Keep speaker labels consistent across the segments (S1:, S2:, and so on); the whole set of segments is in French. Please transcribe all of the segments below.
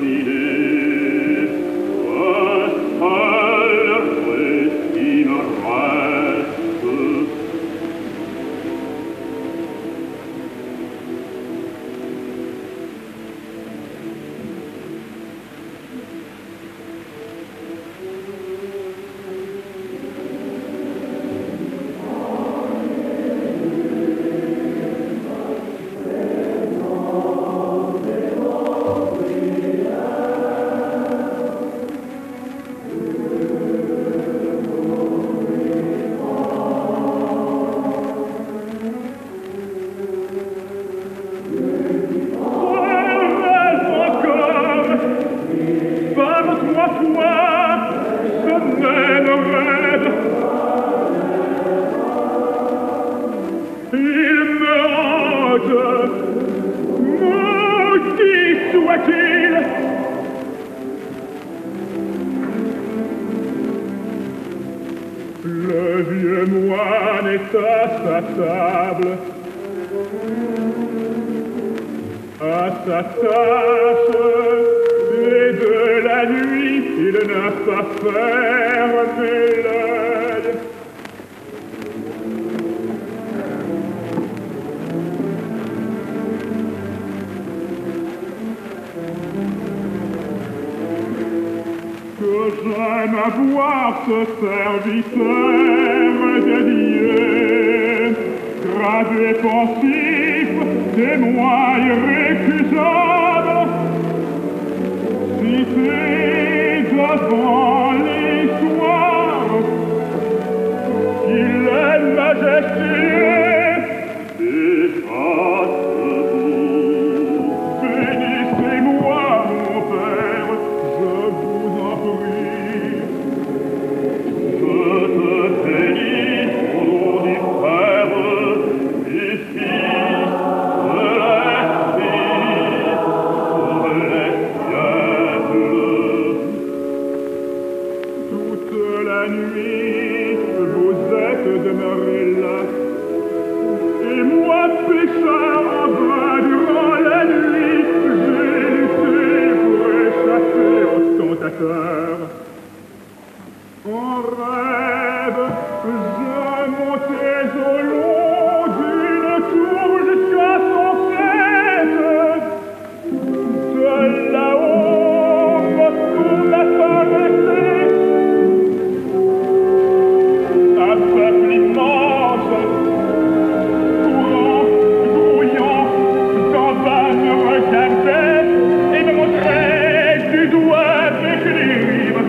S1: Le vieux moine est à sa table, à sa tâche, et de la nuit il n'a pas fermé l'œil. Que j'aime à voir ce serviteur de Dieu, gravé pensif, témoin irrécusable, cité devant l'histoire, il est majestueux et grâce-vous. Bénissez-moi, mon Père, je vous en prie. Je te bénis au nom du Père, du Fils, de l'Esprit, pour les siècles. Toute la nuit, vous êtes demeurés là, et moi, pécheur, en vain durant la nuit, j'ai lutté pour échapper aux tentateurs. En rêve, je montais au long d'une tour jusqu'à son faîte. De là-haut, retourne apparaissait un peuple immense, courant, grouillant, d'en bas me regardait et me montrait du doigt avec les rives.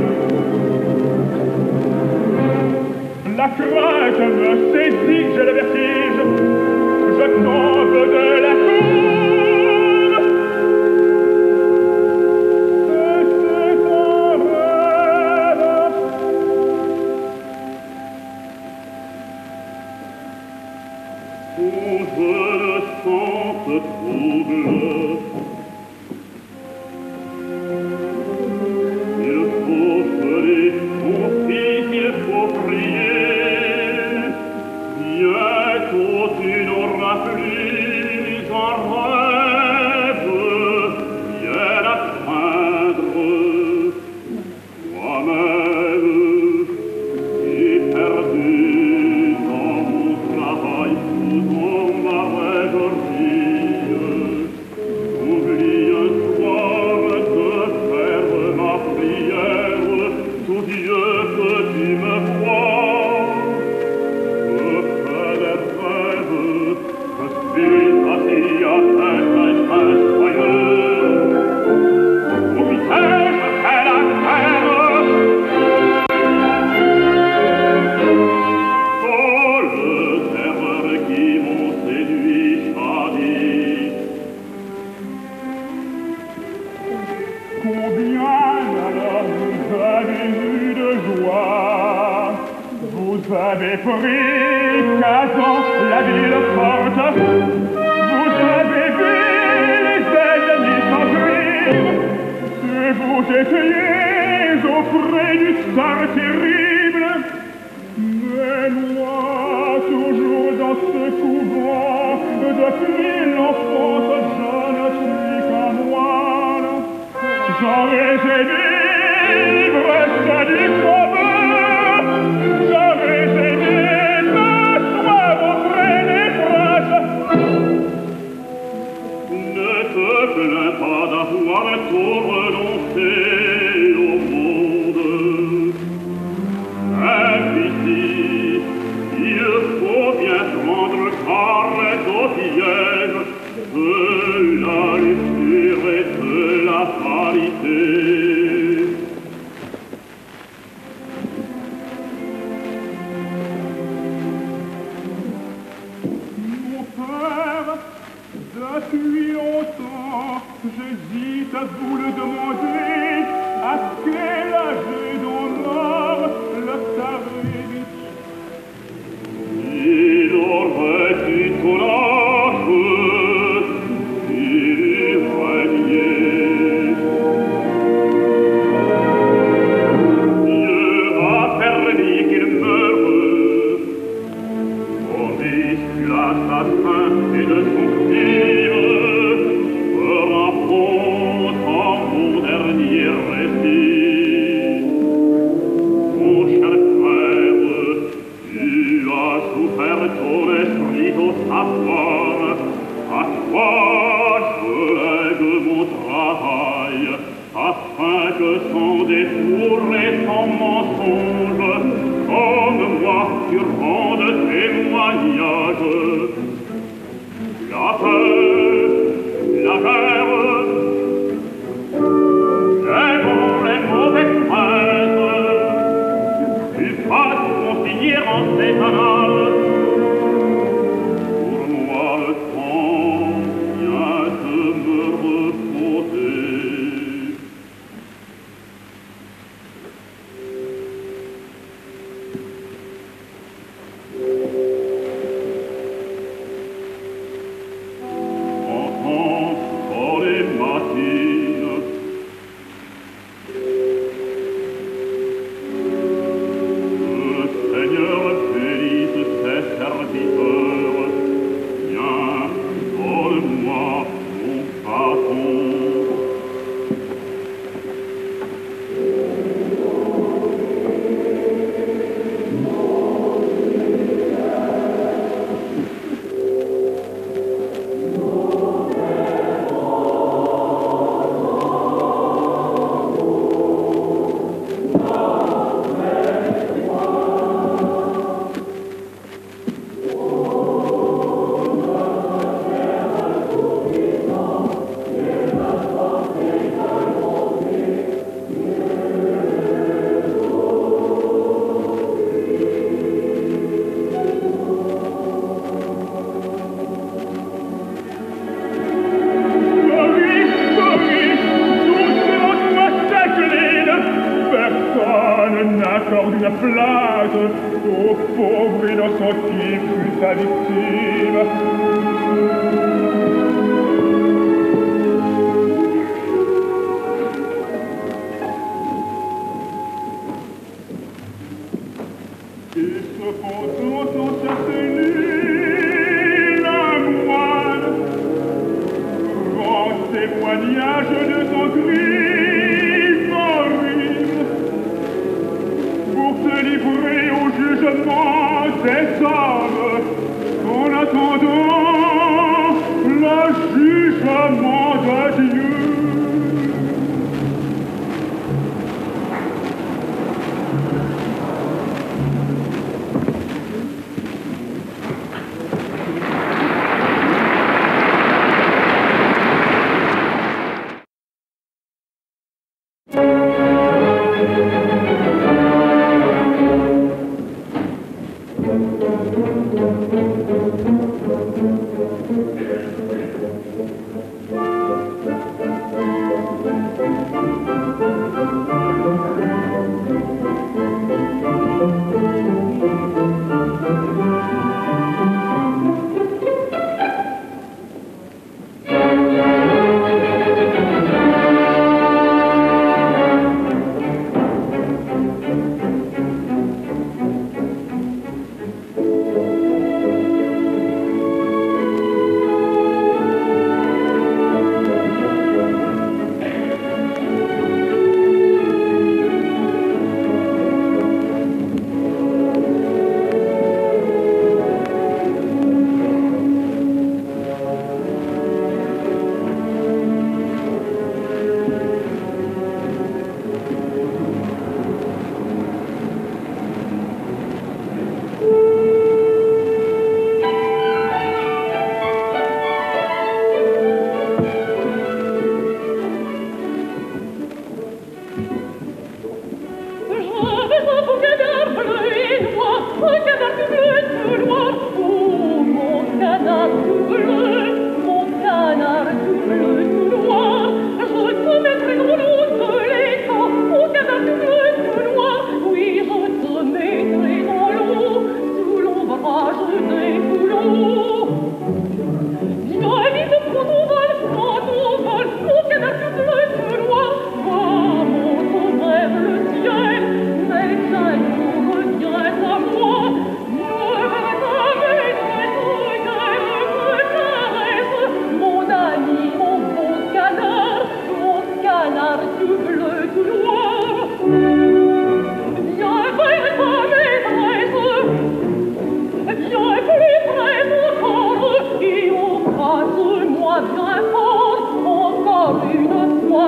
S1: La crainte me saisit, j'ai le vertige, je tombe de la cour. Et c'est un rêve. Ouvre le sens trouble, il faut geler mon fils, il faut prier. Bientôt tu n'auras plus un rêve, bien à craindre. Moi-même, j'ai perdu dans mon travail, dans ma rêverie. Oublie un soir de faire ma prière, tout Dieu que tu me crois. Je fais des rêves, je suis assis à un joyeux. Oui, je fais la terre. Oh, le terreur qui m'ont séduit choisit. Combien alors vous avez eu de joie, vous avez pris 15 ans la ville forte, vous avez vu les ennemis s'enfuir, et vous étiez auprès du tsar terrible. Mais moi, toujours dans ce couvent, depuis l'enfance, je ne suis qu'un moine. J'aurais aimé vivre ça du commun, j'aurais aimé m'asseoir auprès des phrases. Ne te plains pas d'avoir tout renoncé au monde. Ici, il faut bien prendre garde au piège de la lecture et de la parité. Mon père, depuis longtemps, j'hésite à vous le demander, à quel âge d'on mort le Tsarevitch? Il aurait dû ton âge, il régnait. Dieu a permis qu'il meure, promis l'assassin et de son crime, fera fond en mon dernier récit. Mon cher frère, tu as souffert ton esprit au savoir, à toi je lègue mon travail, afin que sans détour et sans mensonge, comme moi tu rendes témoignage. La peur, la guerre, les mauvaises phrases, tu fasses consigner en ces annales. Pour moi le temps vient de me reposer. Enfant, dans les matines, le Seigneur bénisse ses serviteurs. Viens, donne-moi mon bâton. Personne n'accorde une place au pauvre innocent qui fut sa victime. Et cependant, dans certaines îles, un moine rend témoignage de son crime horrible pour se livrer au jugement des hommes en attendant le jugement de Dieu.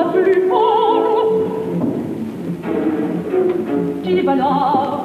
S2: plus fort. Qui va là?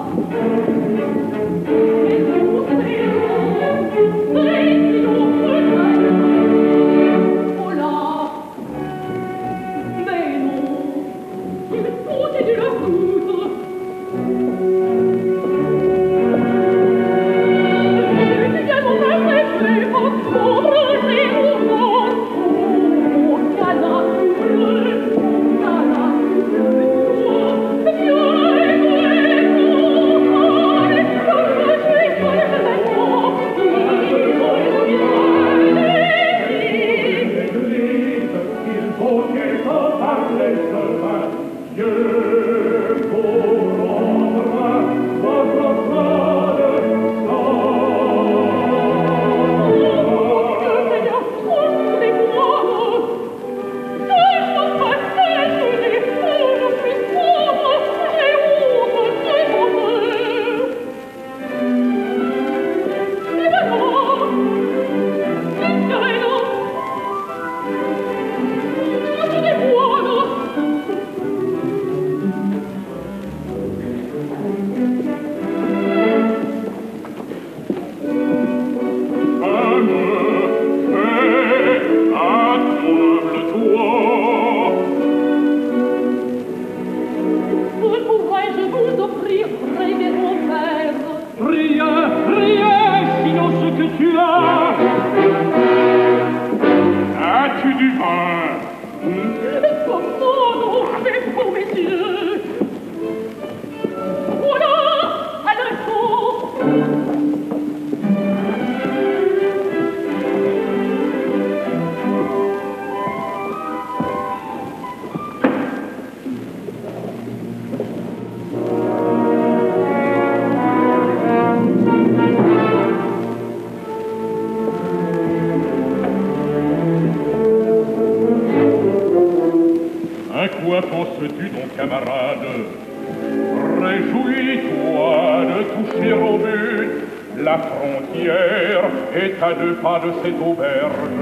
S1: Pas de cette auberge.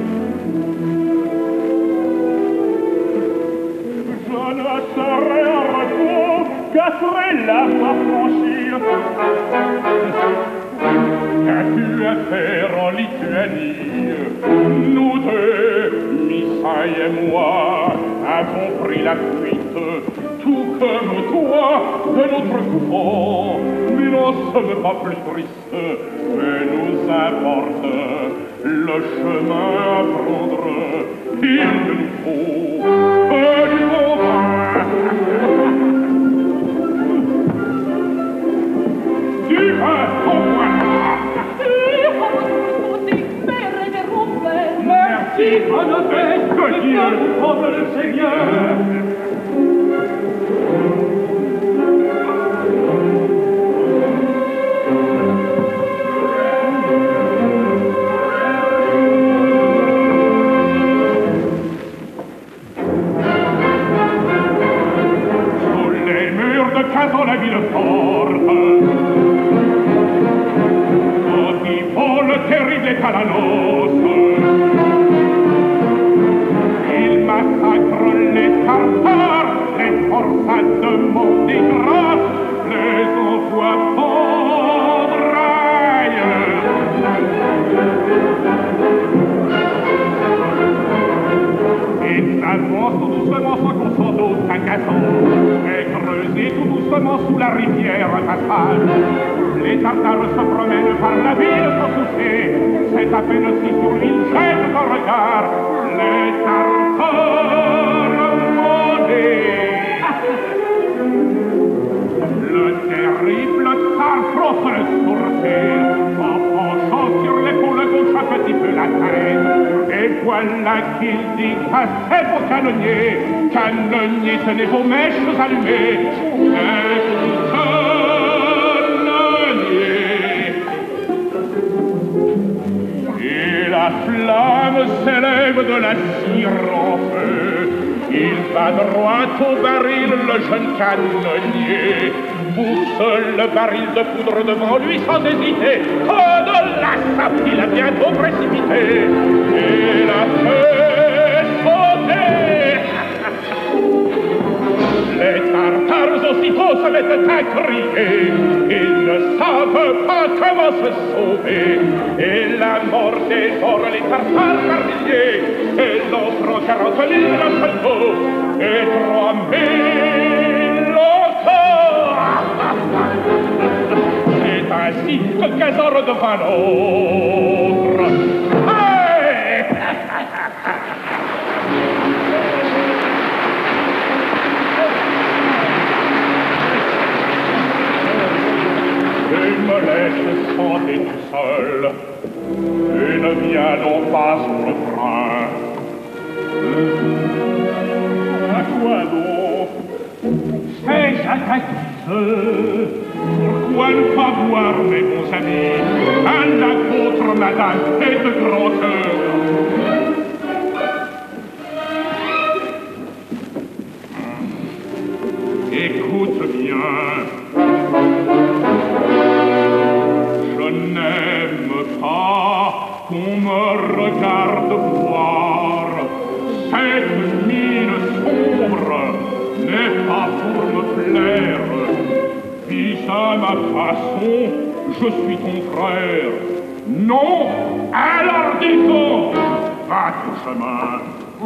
S1: Je ne serai en retour qu'après l'avoir franchir. Qu'as-tu à faire en Lituanie? Nous deux, Missaï et moi, avons pris la fuite, tout comme toi, de notre couvent. Mais n'en sommes pas plus tristes, mais nous importe le chemin à prendre. Il nous faut du bon vin. Du vin, au voilà. Merci, bonne fête, que Dieu vous prenne le Seigneur. Dans la ville forte, quand il faut le terrible état la noce, il massacre les Tartares, les forçats de Montigras, les envoie pendre ailleurs. Il s'avance tout doucement sans qu'on s'en doute qu'un casson, et creuser tout doucement sous la rivière fatale. Les Tartares se promènent par la ville sans soucier, c'est à peine si sur l'île jettent un regard. Les Tartares maudits. Le terrible tsar fronce le sourcil, en penchant sur l'épaule gauche un petit peu la tête. Et voilà qu'il dit à ses beaux canonniers, canonniers, tenez vos mèches allumées. Et la flamme s'élève de la cire en feu. Il va droit au baril, le jeune canonnier pousse le baril de poudre devant lui sans hésiter. Oh, de la sape, il a bientôt précipité et la fait sauter. crier. Ils ne savent pas comment se sauver. Et la mort dévore les tartares carriers. Et l'autre 40 000 chevaux. Et 3 000 encore. C'est ainsi que 15 heures devant l'autre. Hey! Me laisse chanter tout seul et ne vient donc pas sur le train. À quoi donc? C'est Jacques. Pourquoi ne pas voir, mes bons amis, à la vôtre, madame, et de grand cœur? Écoute bien. Je n'aime pas qu'on me regarde voir. Cette mine sombre n'est pas pour me plaire. Puis à ma façon, je suis ton frère. Non, alors dis-donc, va ton chemin.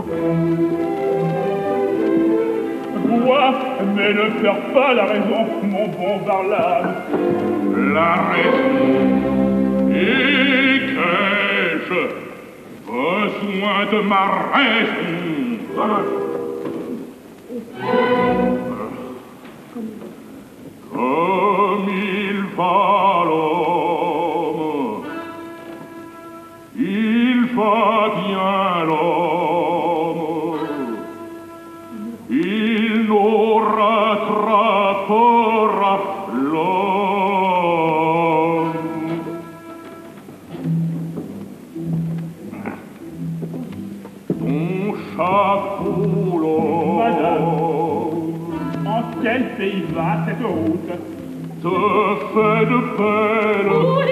S1: Bois, mais ne perds pas la raison, mon bon Varlane. La raison. Et qu'ai-je besoin de ma raison? Comme il va l'homme, il va bien l'homme, il nous rattrapera l'homme. Ton chapeau l'homme. Madame, en quel pays va cette route? Te fait de peine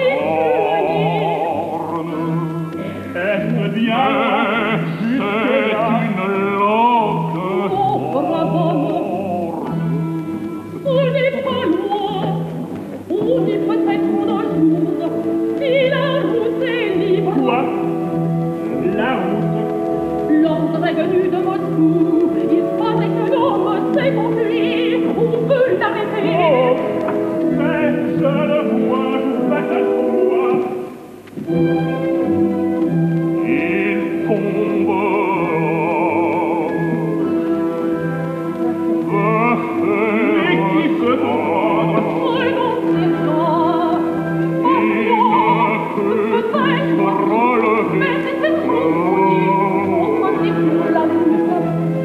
S1: orne. Est-ce bien? C'est une longue orne.
S2: On n'est pas loin, on est peut-être dans le jour, si la route est libre.
S1: Quoi? La route?
S2: L'ordre est venu de Moscou, il paraît que l'homme s'est enfui, on peut l'arrêter.
S1: Oh, mais je le vois, fatal pour moi. Il tombe. Mais qui peut comprendre?
S2: Prenons ses bras.
S1: Il ne peut se relever.
S2: Mais c'était trop fouillé, on manipule la route.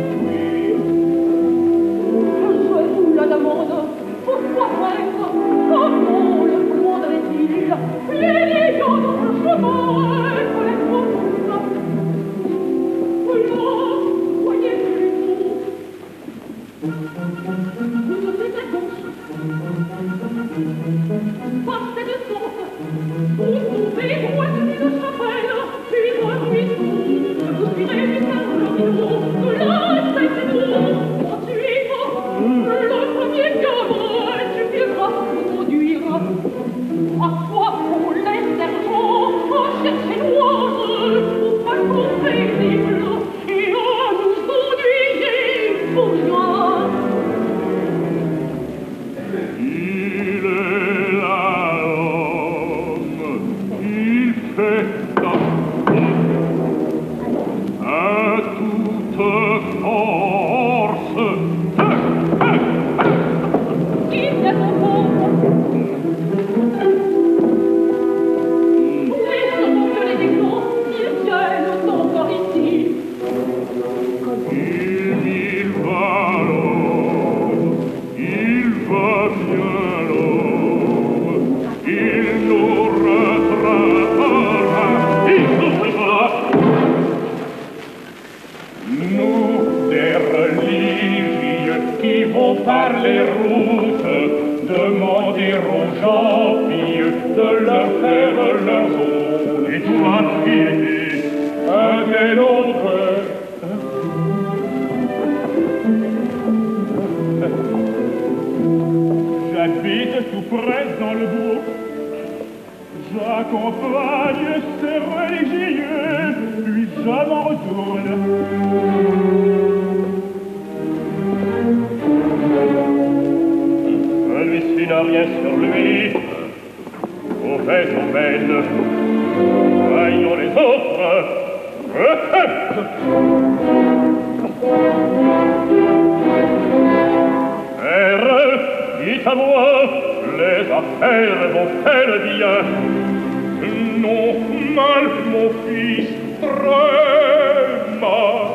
S2: Je vous le demande, pourquoi faire? Comment le prendrait-il? Les gens dans le chemin, pour les profondes. Là, voyez plutôt. Vous devez à gauche. Passez de sorte. Vous trouvez loin d'une chapelle, puis un buisson. Vous irez jusqu'à l'horizon. Là, c'est nous. Ensuite, le premier gamin suffira pour conduire. À quoi font les sergents à chercher noir au balcon paisible et à nous ennuyer pour rien?
S1: Il est là, l'homme. Il fait à toute force.
S2: Il est au fond. Oui, ce sont que les démons, ils viennent encore ici.
S1: Il va l'homme, il va bien l'homme, il nous rattrapera, il nous rattrapera. Nous, des religieux qui vont par les routes, demander aux gens pieux de leur faire leur zone. Et toi, qui étais un des nôtres, j'avais dans le bourg. J'accompagne ces religieux, puis je m'en retourne. Celui-ci n'a rien sur lui. Mauvaise aubaine. Voyons les autres. Père, dites à moi, les affaires vont-elles bien? Non, mal, mon fils, très mal.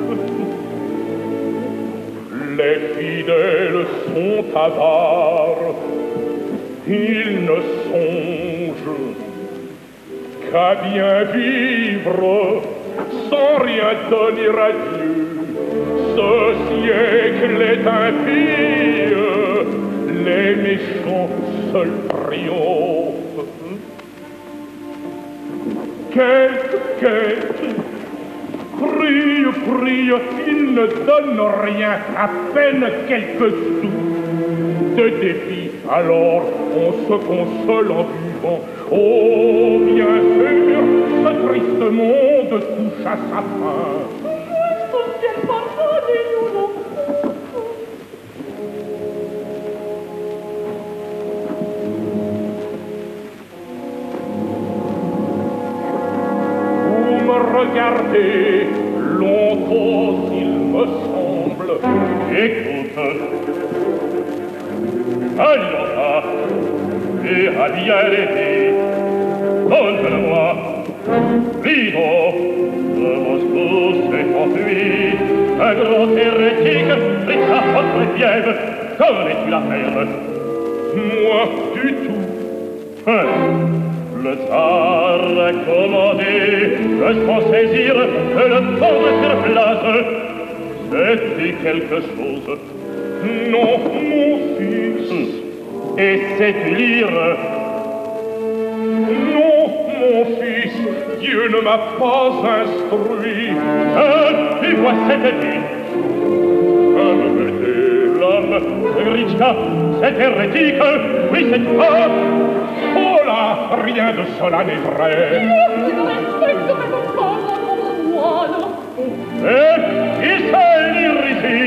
S1: Les fidèles sont avares, ils ne songent qu'à bien vivre sans rien donner à Dieu. Ce siècle est impie, les méchants seuls triomphent. Quête, prie, il ne donne rien, à peine quelques sous. De défi, alors on se console en buvant. Oh, bien sûr, ce triste monde touche à sa fin. Regardez, longtemps il me semble. Écoute, Aliosa, et à bien l'aider, donne-le-moi. Lido, de Moscou s'est enfui, un grand hérétique, prit sa votre piève. Connais-tu l'affaire? Moi, du tout. Le tsar a commandé de s'en saisir, de le prendre sur place. C'est quelque chose. Non, mon fils. Et sais-tu lire? Non, mon fils, Dieu ne m'a pas instruit. Tu vois cette vie? L'homme de Gritchka, c'est hérétique, oui, c'est toi. Oh là, rien de cela n'est vrai. Et qui sait lire ici?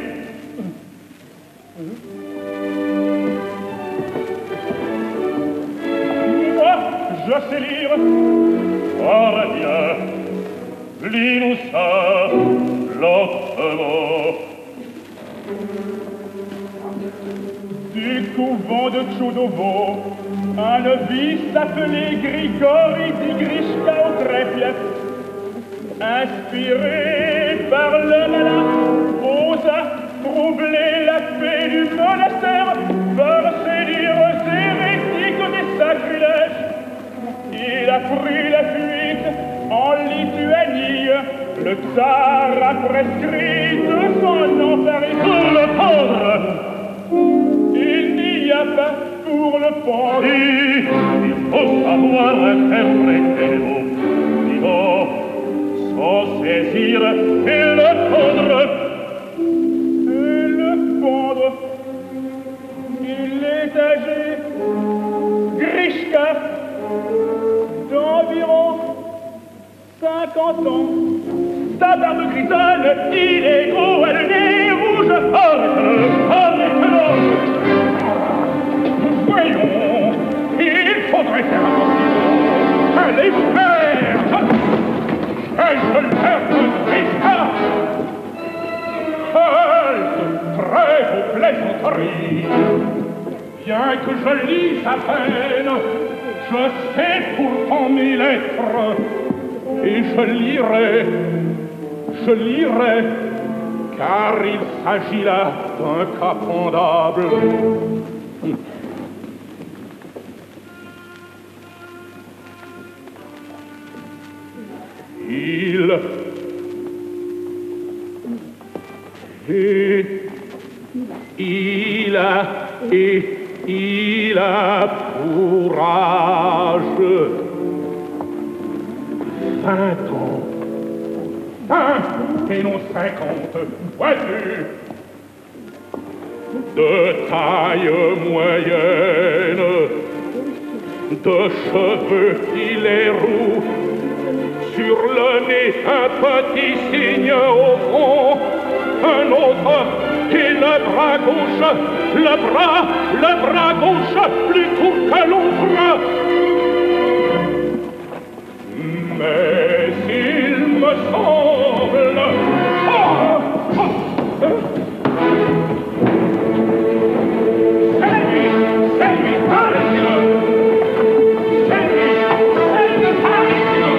S1: Moi, je sais lire. Fort bien. Lis-nous ça, lentement. Du couvent de Tchoudovo, un novice appelé Grigori Digrishka au trèfle, inspiré par le malin, osa troubler la paix du monastère par ses dires hérétiques des sacrilèges. Il a pris la fuite en Lituanie. Le tsar a prescrit de son emparer pour le prendre. Il n'y a pas pour le pendre. Il faut savoir interpréter les mots. Il faut s'en saisir et le pendre. Et le pendre. Il est âgé, Grishka, d'environ 50 ans. Sa barbe grisonne, il est gros, à le nez rouge. Arrête-le, arrête-le. Voyons, il faudrait faire attention. Elle est verte. Est-ce verte, Grishka? Halte, très vos plaisanteries. Bien que je lise à peine, je sais pourtant mes lettres. Et je lirai, car il s'agit là d'un cas pendable. Il a pour âge 20 ans. 20 et non 50, vois-tu? De taille moyenne, de cheveux filets roux. Sur le nez, un petit signe au front, un autre, et le bras gauche, le bras gauche, plus court que l'autre. Mais il me semble... C'est lui, arrêtez-le! C'est lui, arrêtez-le!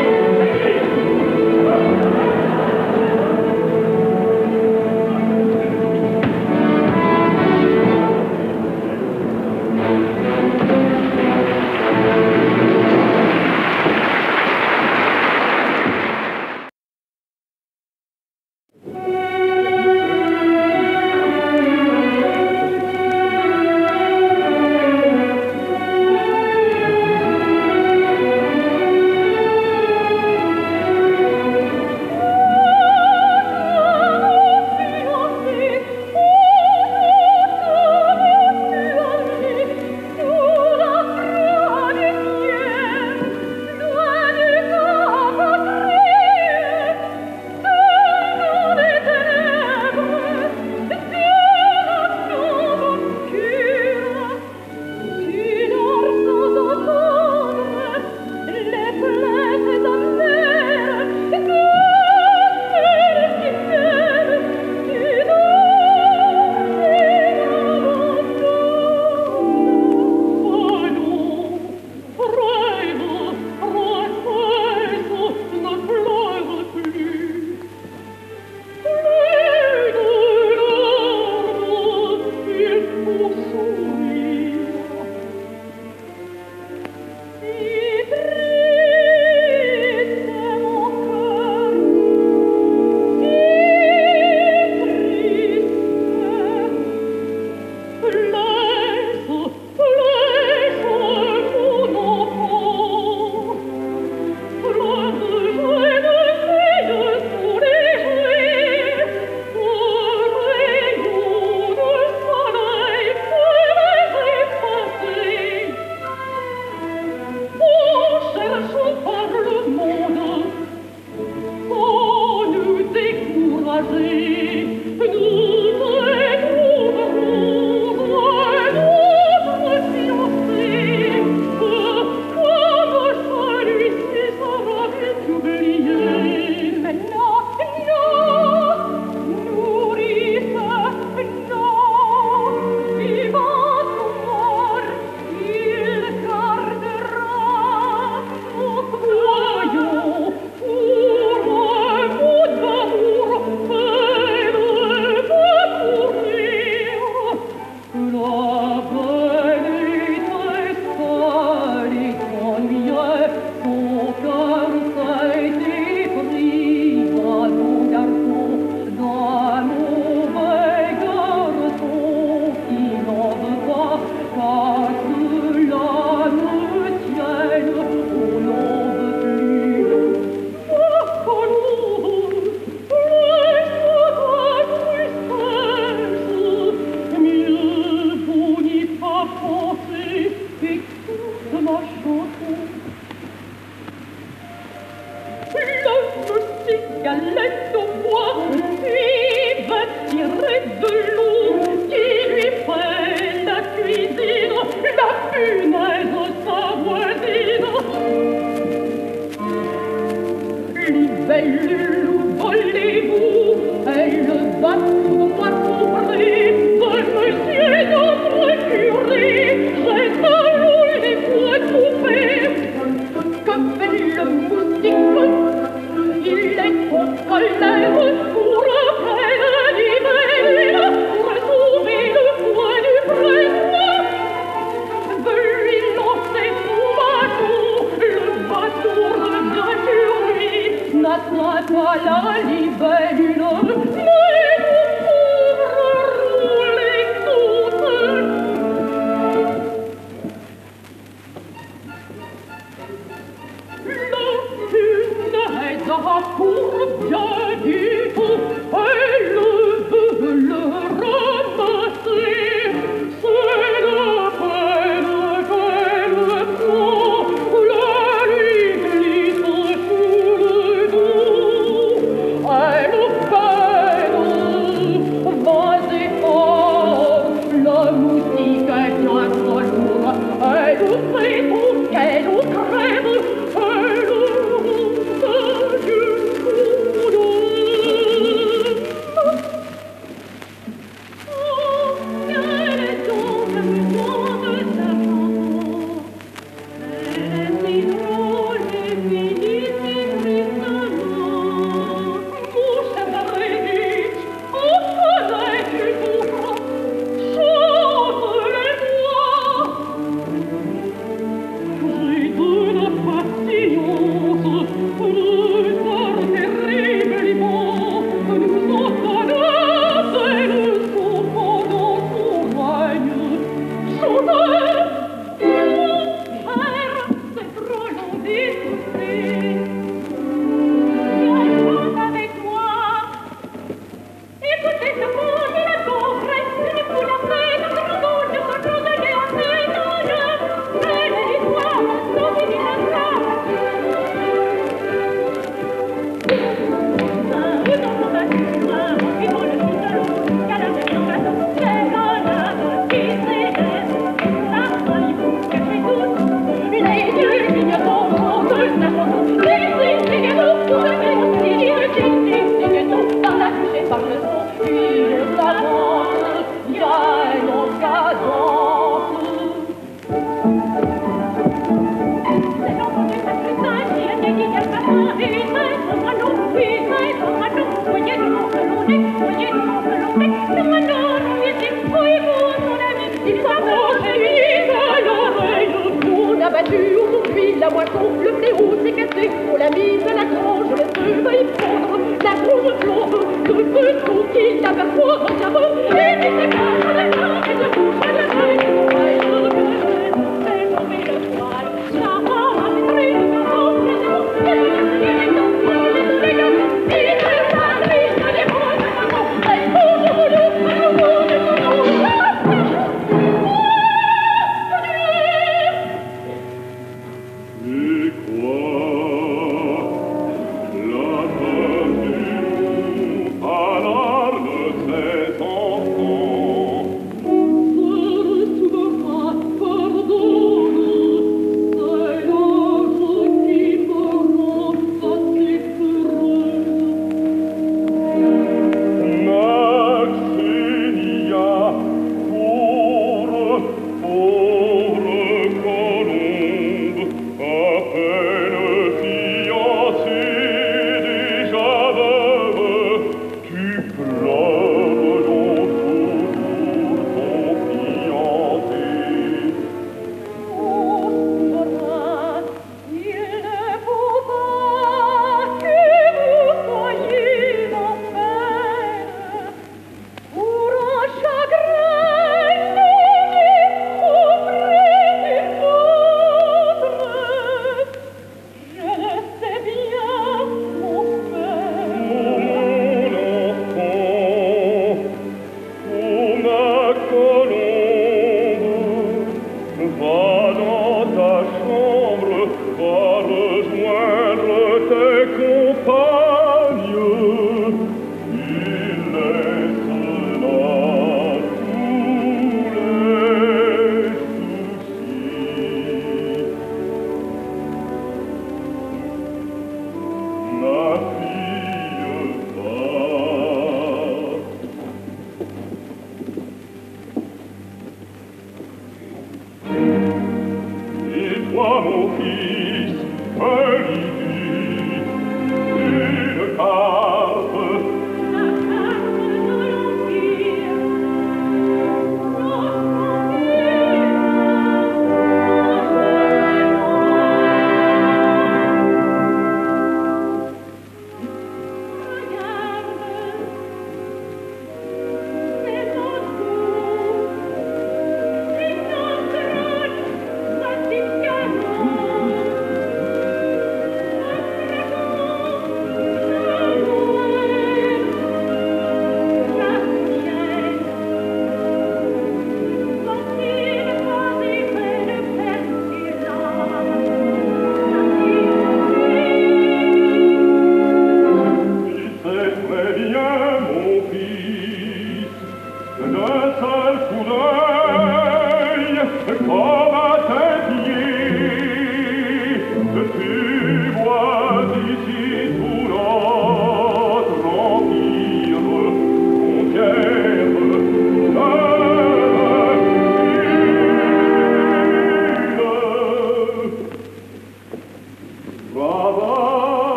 S2: tue aujourd'hui la moisson, le fléau s'est cassé, on l'a mise à la grange, le feu va y prendre, la gronde plombe, le feu tout qui l'aperçoit dans sa main, et qui s'écarte à la main, et se couche à la main, et se regarde, fait tomber le poil, ça va rentrer le maman, et se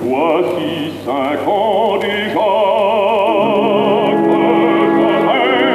S1: Voici 5 ans déjà que je rêve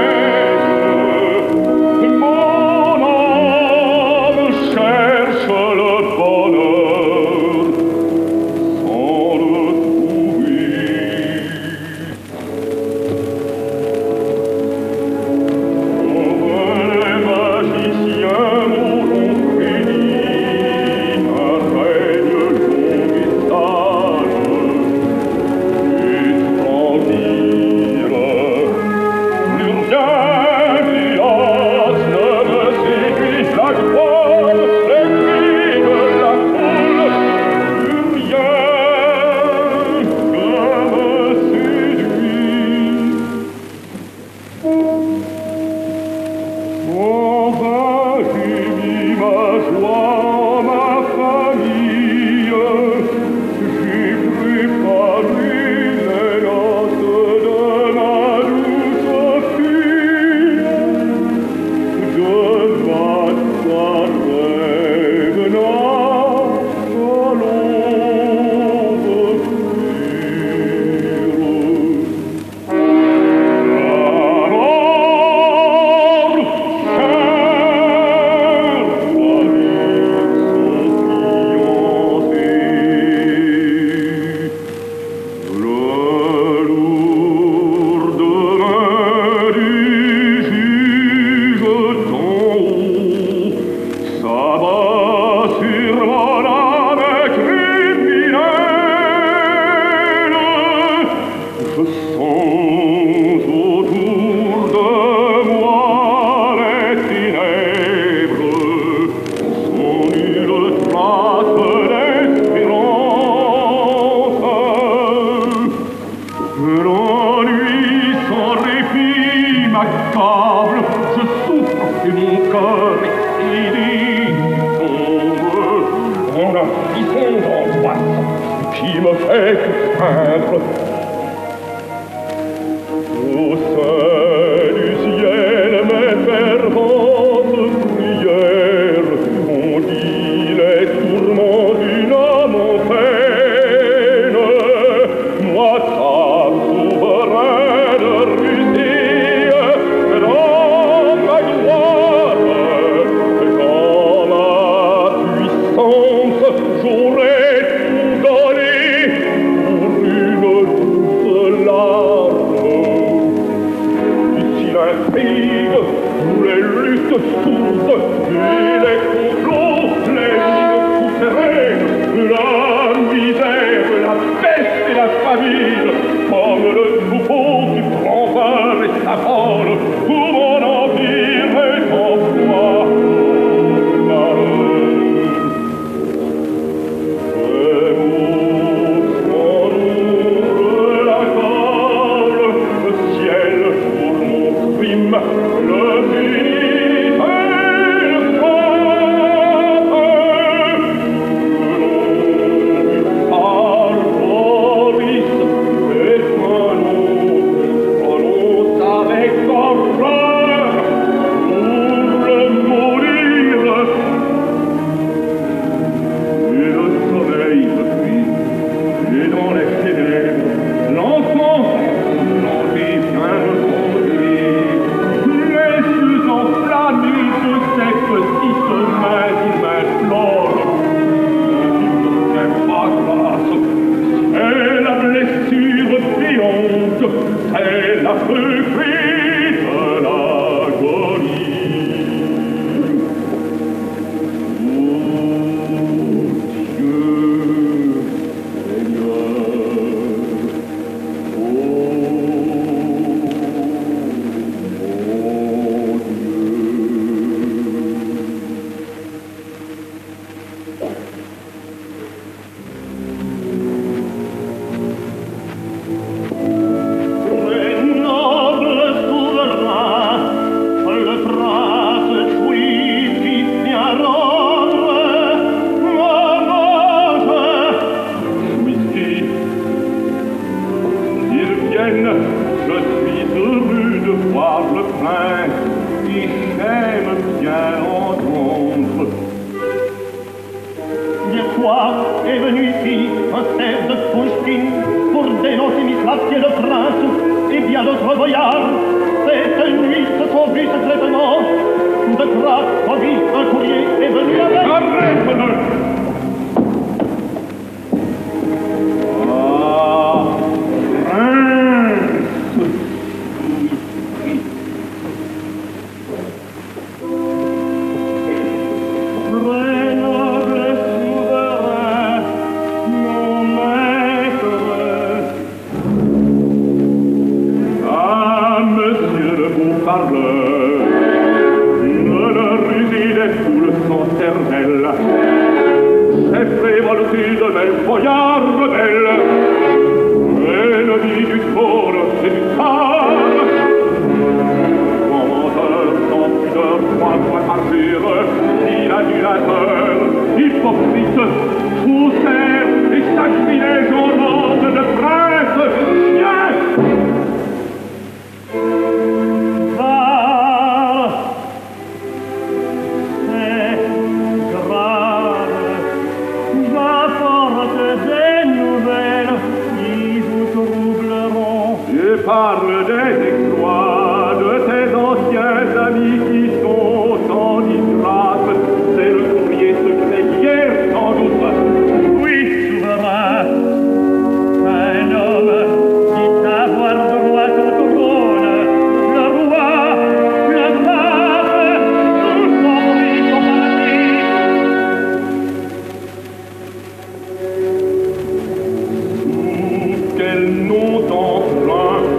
S1: Quel nom d'enfant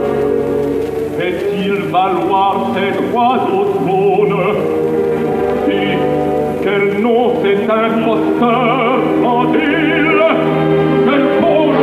S1: valoir ses droits au trône. Si, quel nom cet imposteur prend-il? Quel trône?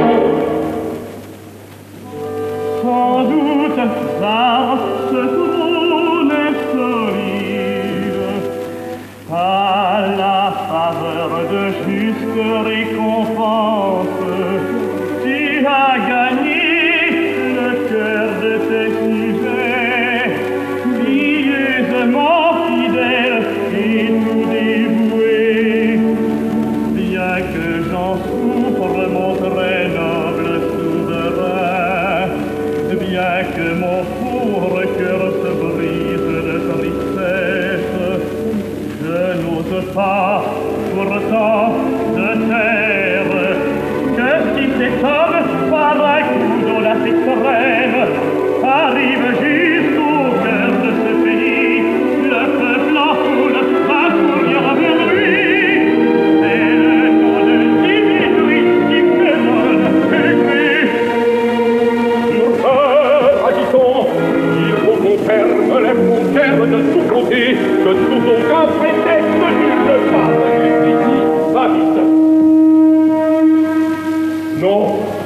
S2: Sans doute, par ce trône solide, à la faveur de justes récompenses, tu as gagné le cœur de tes sujets, pieusement fidèles et tout dévoués. Bien que j'en souffre, mon très noble souverain, bien que mon pauvre cœur se brise de tristesse, je n'ose pas pourtant te taire que si cet homme, par un coup d'audace extrême, arrive jusqu'au cœur de ce pays, le peuple en foule va courir vers lui. C'est le nom de Dimitri qui résonne et crie.
S1: Agitons, il faut qu'on ferme les frontières de tous côtés, que sous aucun prétexte nul ne passe ici. Va vite. Non.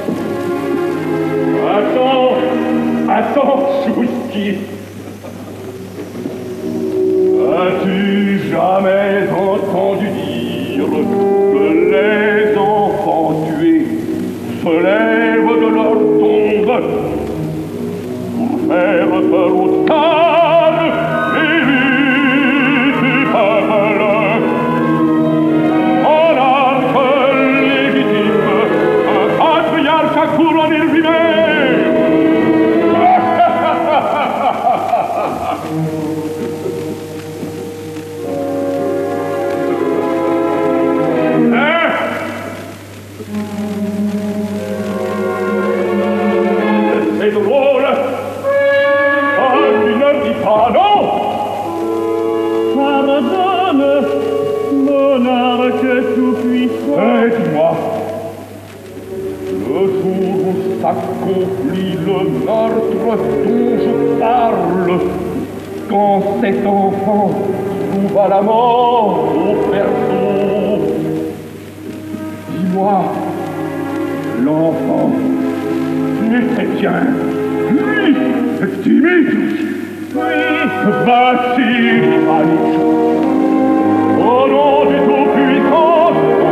S1: Attends, Chouïski. As-tu jamais entendu dire que les enfants tués se lèvent de leur tombe pour faire peur aux stades et du peuple? En arc légitime, un patriarche a couronné lui-même. C'est drôle. Tu ne dis pas non.
S2: Pardonne, monarque tout-puissant.
S1: Dis-moi, le jour où s'accomplit le meurtre dont je parle, quand cet enfant trouva la mort au berceau, dis-moi, l'enfant était bien lui, Dimitri.
S2: Oui,
S1: Vassili Ivanitch, au nom du Tout-Puissant,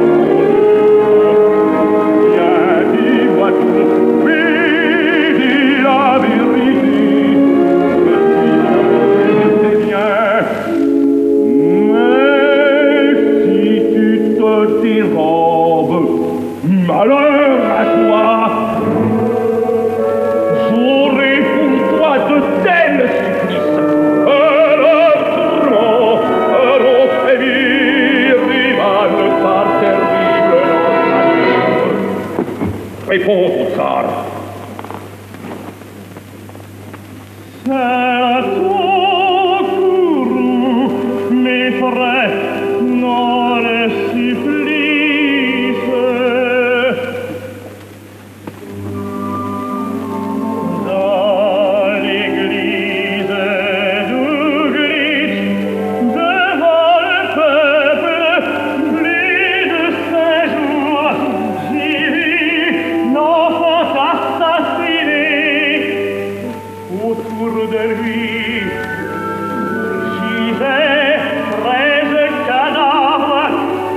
S1: viens, dis-moi tout, oui, dis la vérité, c'est bien, mais si tu te dérobes, malheur à toi. J'aurai pour toi de tels supplices, leur tourment, leur sévir, rivale par terrible l'entraîneur. Réponds au tsar.
S2: c'est à ton courroux, mes frères, non le supplice. Dans l'église d'Ouglitch, devant le peuple, plus de 5 jours, j'ai vu l'enfant assassiné. Autour de lui, gisaient 13 cadavres,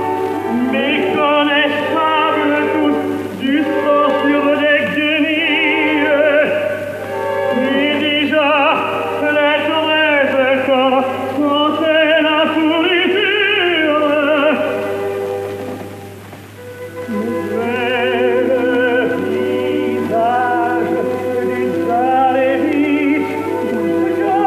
S2: méconnaissables tous, du sang sur des guenilles. Et déjà, les 13 corps sentaient la pourriture. Mais le visage des Alévites,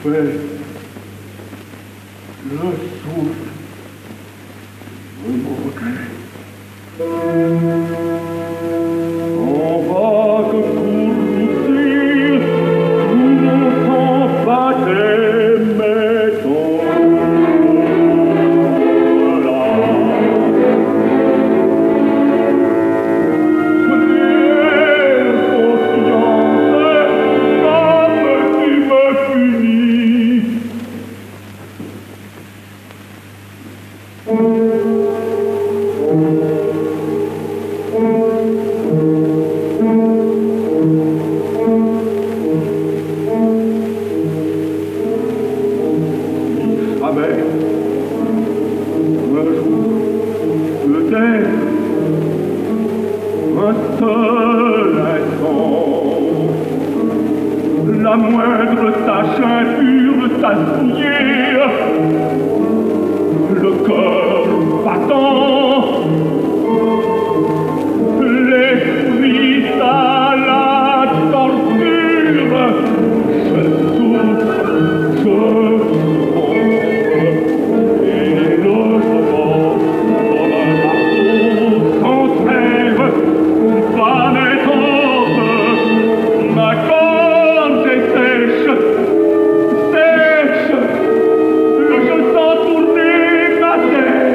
S1: fait le souffle de mon regret. En vague courroucée, tout mon sang battait mes voilà. Première conscience, comme tu me punis. La moindre tache impure t'assied, le cœur battant, l'esprit à la torture, je souffre, je souffre, et le moment dans un marteau sans trêve va m'étendre, ma gorge est sèche, sèche, je sens tourner ma tête.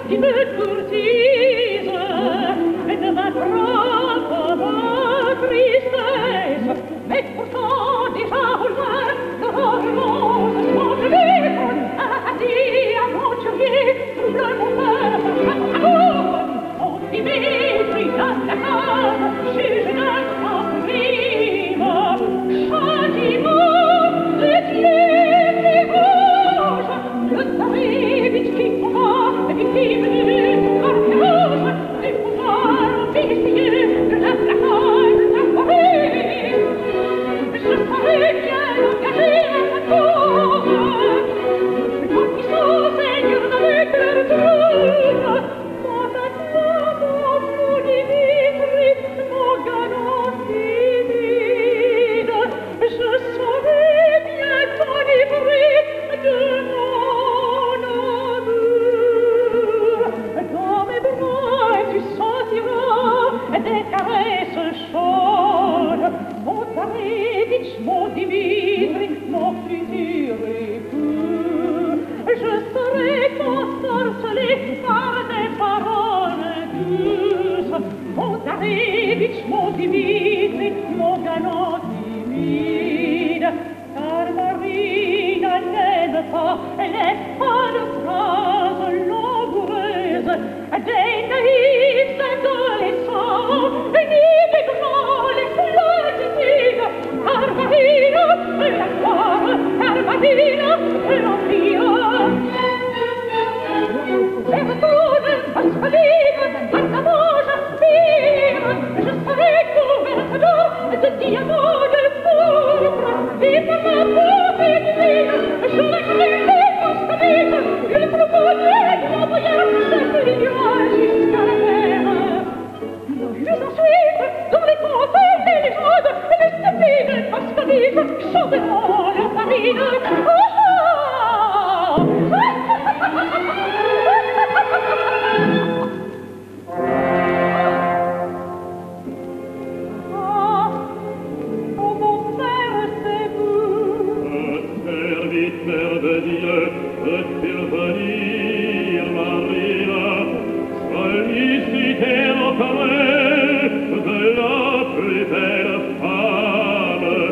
S2: petit peu de courtise, et de ma propre ma tristesse, mais pourtant déjà au loin, l'horreur se vivre, aventurier, trouble mon cœur, amour, mon Dimitri, dans la cave, juge d'un crime, châtiment, de Dieu qui rouge, le Tsarevitch qui combat, victime du corps féroce, du pouvoir ambitieux de la placaille de sa forêt. Je savais bien l'engager à sa cause, quand ils sont seigneurs avec leur troupe, quand à toi, mon Dimitri, mon galant timide, je saurais bien t'enivrer de mon amour. Dans mes bras, tu sentiras des caresses chaudes, mon Tsarevitch, mon Dimitri, mon futur époux. Je serai ensorcelé par des paroles douces, mon Tsarevitch, mon Dimitri, mon galant timide. Car Marina n'aime pas les folles phrases langoureuses des naïfs adolescents, ni des grands les platitudes. Car Marina est la gloire, car Marina est l'empire. Vertoune, Pascaline, Anamo, j'aspire, je serai couverte d'or, de diamants, de pourpre, et par ma beauté divine, je réclame Pascaline, il faut bonnet de l'envoyeur, s'affluera jusqu'à la mer. Puis ensuite, dans les contes et les légendes, les stupides Pascaline chanteront leur marine.
S1: Serviteur de Dieu, peut-il venir, Marina, solliciter auprès de la plus belle femme,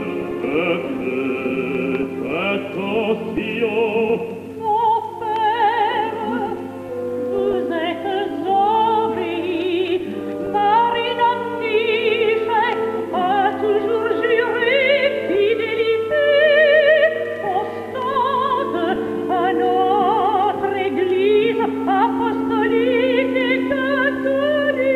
S1: attention.
S2: Mon père, vous êtes obéi, Marina Tichet a toujours juré fidélité constante à notre Église apostolique et catholique.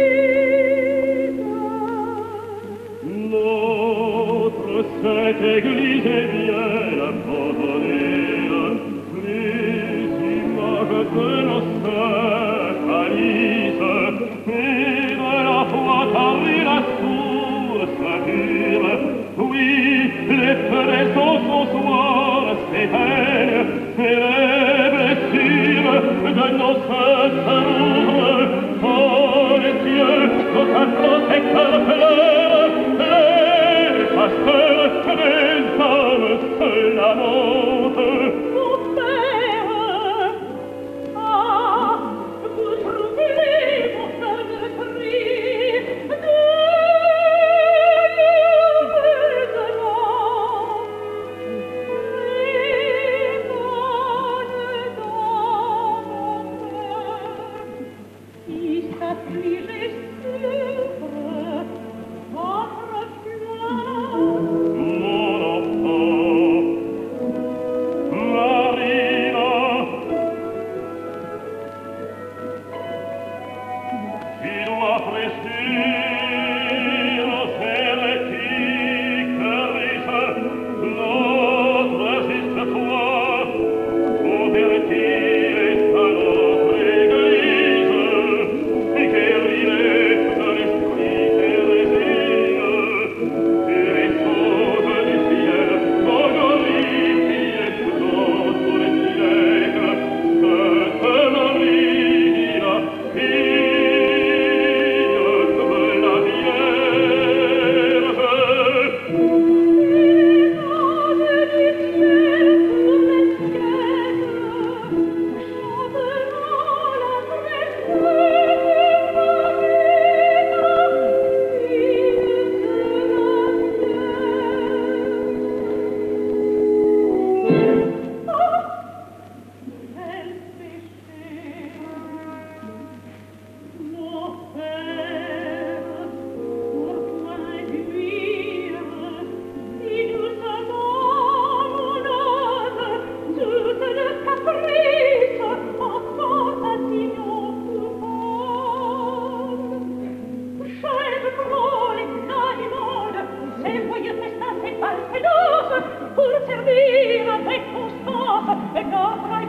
S1: Notre cette Église est bien abandonnée, les images de nos sœurs pâlissent, et de la foi tarie la source pure. Oui, les feux des eaux sont soirs s'éteignent, et les blessures de nos sœurs s'ouvrent. Oh, les cieux, notre protecteur pleure, les pasteurs des hommes se lamentent.
S2: Mon père, ah,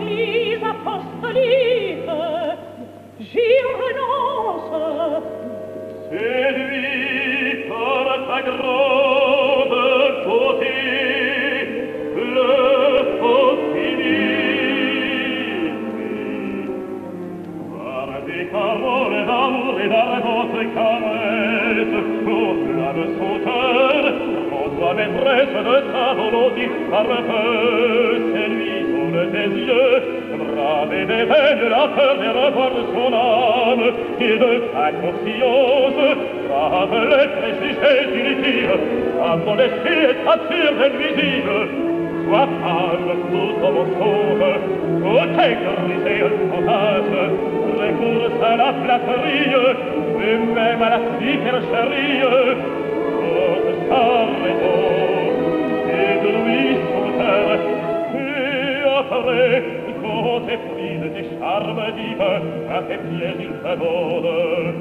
S2: l'église apostolique, j'y renonce.
S1: Séduit par ta grande beauté, le optimisme, par des paroles d'amour et d'ardente caresse, ô flamme sauteur, rends-toi maîtresse de ta volonté, par peu séduit de tes yeux, braver des peines la peur de revoir son âme, et de ta conscience, brave les préjugés inutiles, quand l'esprit est absurde et nuisible. Sois calme, tout ton mensonge, tout est grisé le fantasme, recourse à la flatterie, et même à la supercherie, ose sa raison, éblouit son cœur, et après, quand t'es prise des charmes divins, à tes pieds il t'aborde.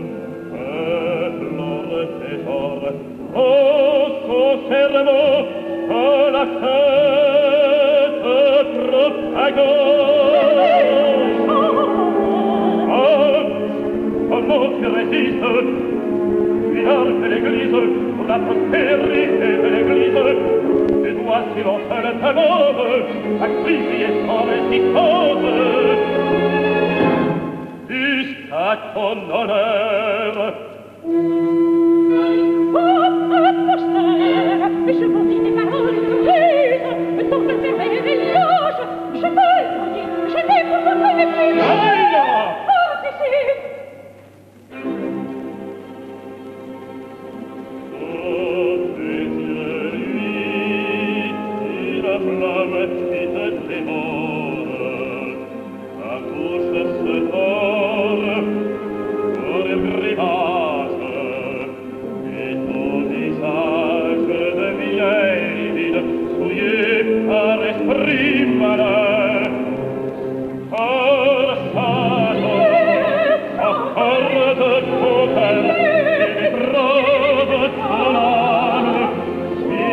S1: Flore trésor, oh, son serment, oh, la tête propagande. Oh, comment tu résistes? Viens de l'église, pour la prospérité de l'église, tes doigts silencent le tambour, à crier sans résistance. Jusqu'à ton honneur.
S2: Oh, aposteur, je vous dis des paroles grises, pour me faire des éloges, je t'ai dit, je t'ai pour votre mépris.
S1: Aïe!
S2: Oh, si, si.
S1: Oh, tes yeux luisent, et la flamme qui te dévore, ta bouche se tord, pour une grimace, et ton visage devient livide, souillé par esprit malin. Forçato, accorde ton cœur, et déprove ton âme, si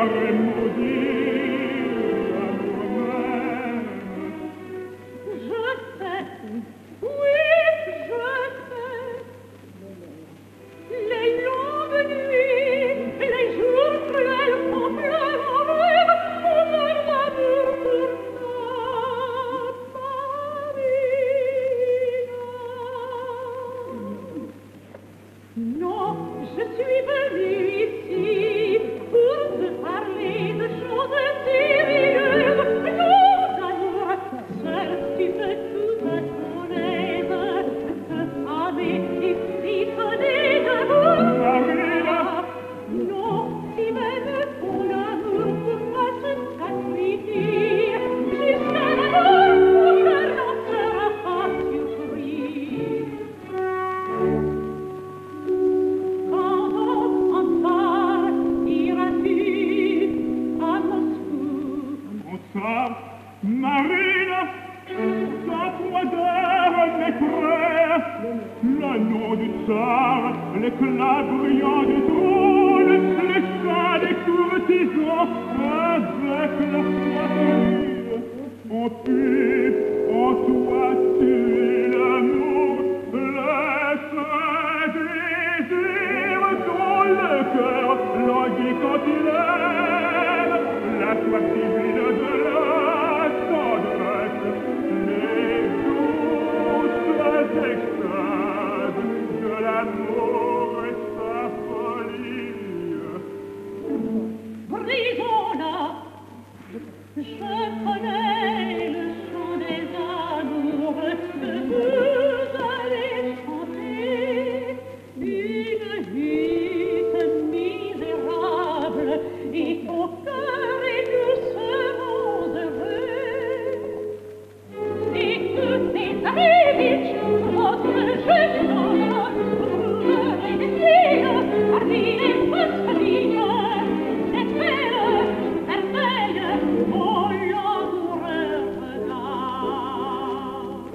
S1: j'aurais maudit l'amour même.
S2: Je sais, oui, je sais. Les longues nuits, les jours cruels font pleurer en rêve, on meurt d'amour pour ta Marina. Non, je suis venue ici pour te parler de choses sérieuses. Non, d'amour, seul tu peux tout à ton aise. Te famer et frissonner d'amour.
S1: Marina.
S2: Non, si même ton amour pour moi se sacrifie, jusqu'à la mort, mon cœur n'en sera pas surpris. Quand en tsar iras-tu à Moscou?
S1: Mon tsar, Marina, ta froideur m'effraie. L'anneau du tsar, l'éclat brillant du trône, les chats des courtisans, avec la froideur, ont pu en toi tuer l'amour, le saint désir dont le cœur languit quand il aime, la soif divine de la tendresse, les douces extases de l'amour et sa folie.
S2: Brisons-la, je connais le chant des amours que vous allez chanter, une lutte misérable, et ton cœur est doucement heureux. Écoutez, Tsarevitch, votre jeune homme, vous et désir, parmi les postillons, cette belle, merveille, mon langoureux regard.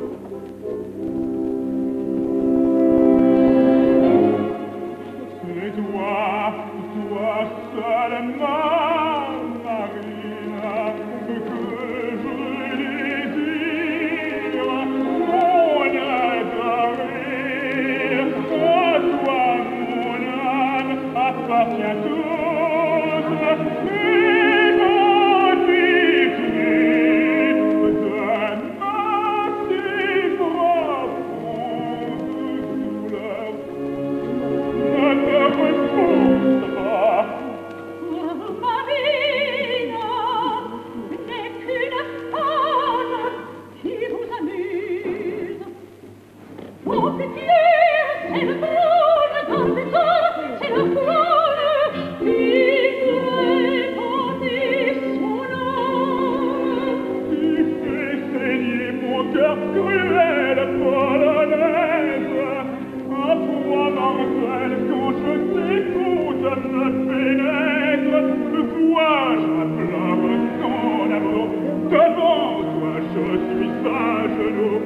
S1: C'est toi, toi seulement, Marina, que je désire, mon adoré. À toi, mon âme, appartient toute, et mon pitié, donne-moi si profonde douleur. Ne me repousse pas.
S2: Pour vous, Marina, n'est qu'une femme qui vous amuse. Vos pitiés, c'est le trône dans les eaux, c'est la couronne qui pourrait porter son nom.
S1: Tu fais saigner mon cœur cruel, polonaise. À toi, Marcel, quand je t'écoute, me pénètre. Vois-je à flamme ton amour. Devant toi, je suis à genoux.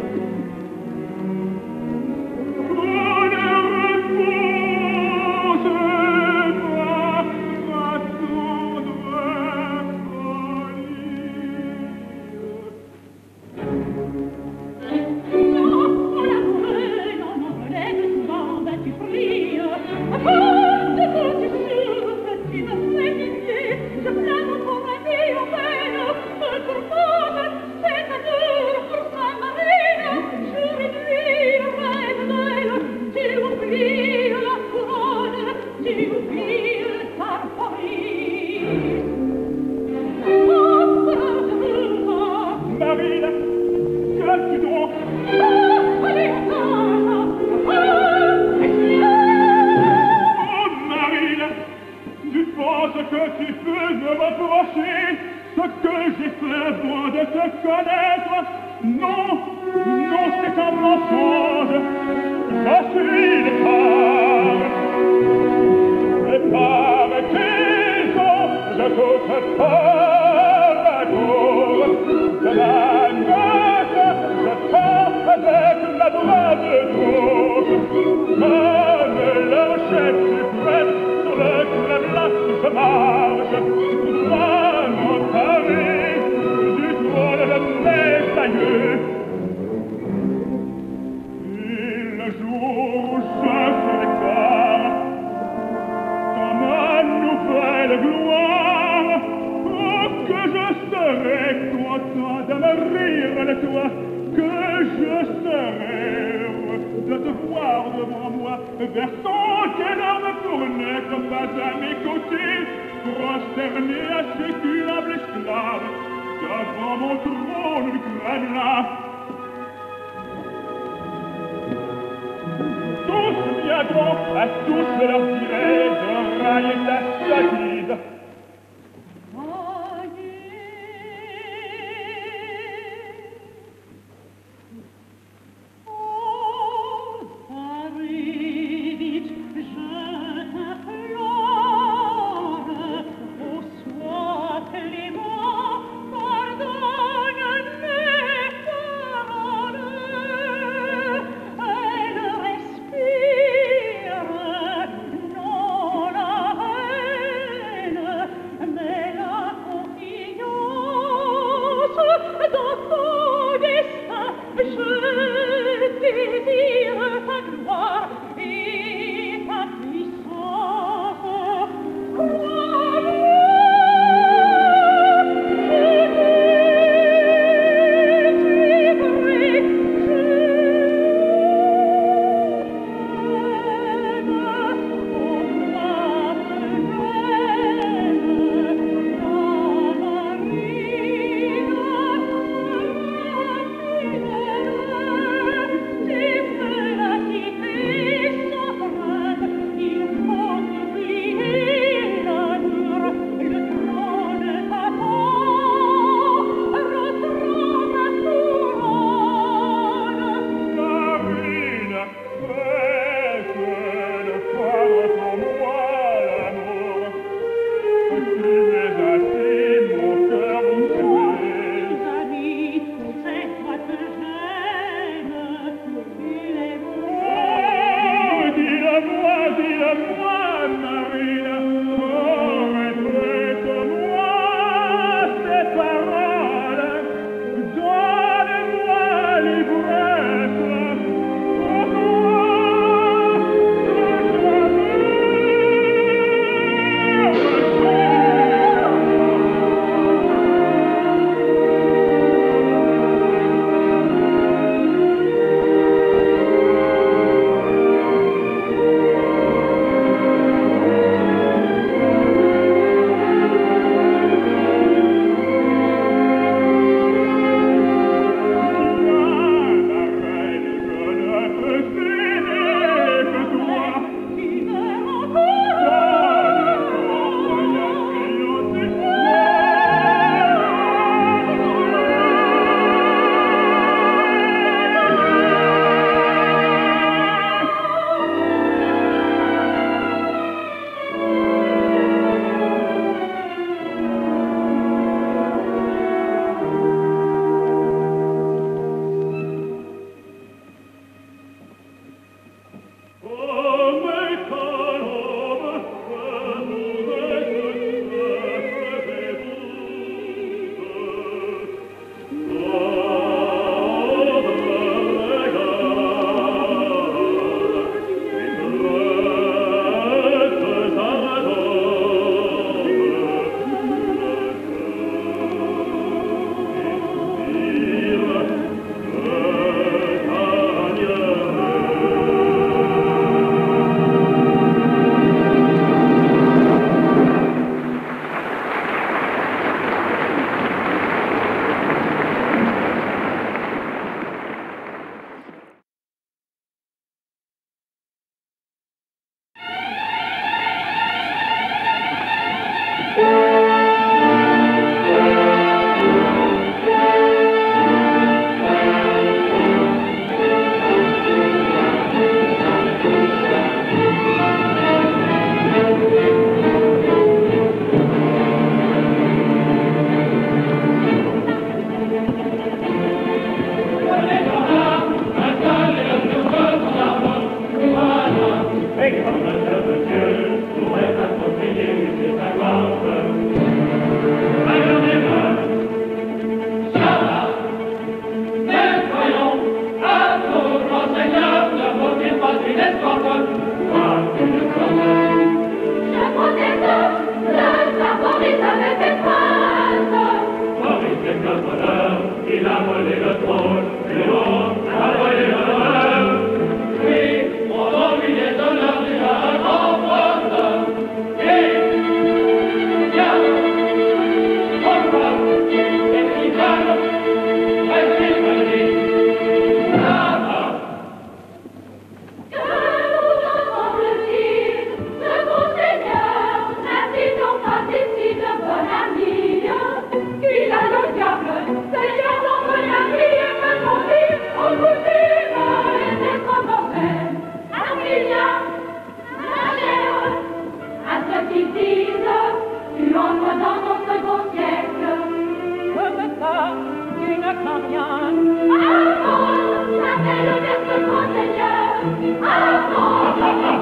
S1: Oh, ne repose pas ma tendre folie.
S2: Non, mon amoureux, non, non, lève-toi, ben tu pries. Apporte quand tu souffres, tu me fais pitié. Je plains pour ma vie en peine, pour moi, c'est amour pour sa marine. Jour et nuit, le rêve d'elle, tu oublies la couronne, tu oublies ta folie. Oh, pardonne-moi.
S1: Marina, qu'as-tu donc?
S2: Allez, attends,
S1: Oh, Marina, tu penses que tu peux me reprocher ce que j'ai fait avant de te connaître? Non, non, c'est un mensonge. Je suis les femmes. Et par tes ans, je coûte pas ma cour. De la note, je pars avec ma brave tour. Comme leur chef suprême, sur le club là, je marche. anges, vraiment parés du trône de mes aïeux. Et le jour où je serai tard, dans ma nouvelle gloire, oh, que je serai content de me rire de toi, que je serai heureux de te voir devant moi, versant qu'énorme tournée comme pas jamais coutume, prosterné à séculable esclave, devant mon trône du Kremlin. Tous viendront, à tous je leur dirai de railler la solide.
S2: tu entres dans ton second siècle.
S3: Que c'est ça? Tu ne crains rien.
S2: Alphonse, la belle verse grand seigneur. Alphonse.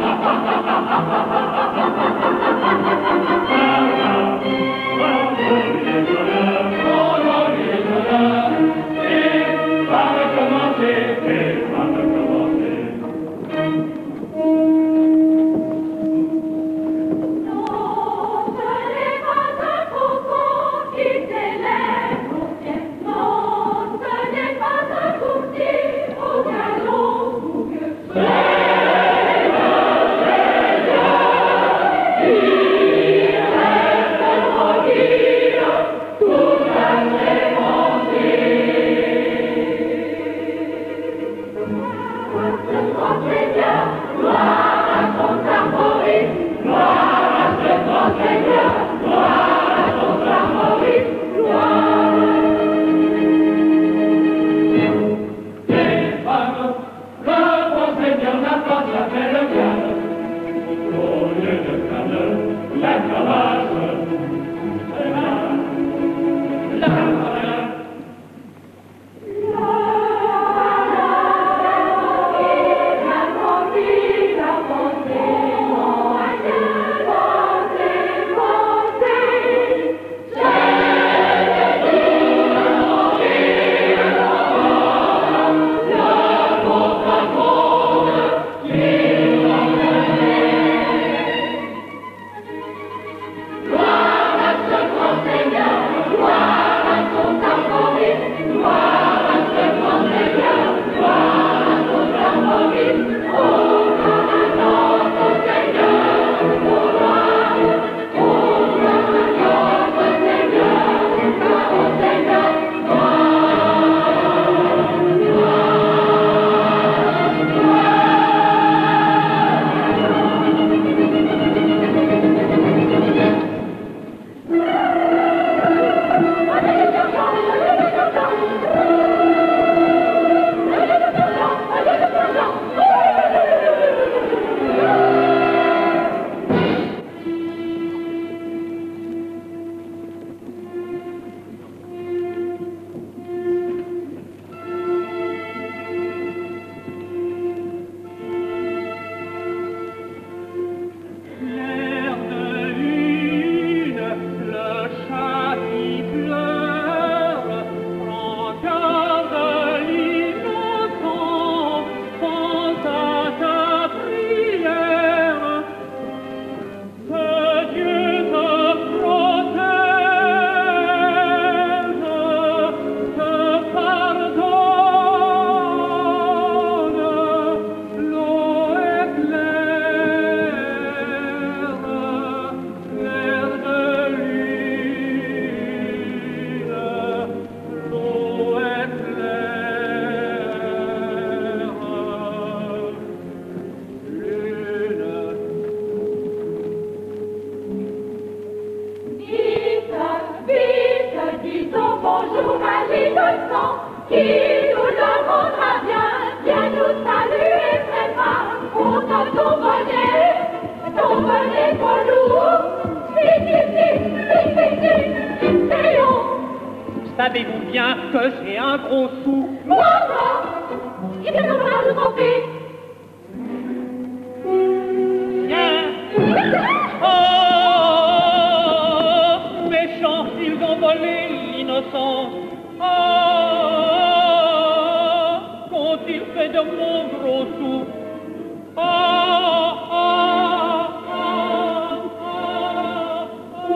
S3: Savez-vous bien que j'ai un gros sou?
S2: Moi, il ne peut pas nous tromper.
S3: Viens! Oh, méchants, ils ont volé l'innocence. Oh, qu'ont-ils fait de mon gros sou? Oh, oh, oh, oh, oh.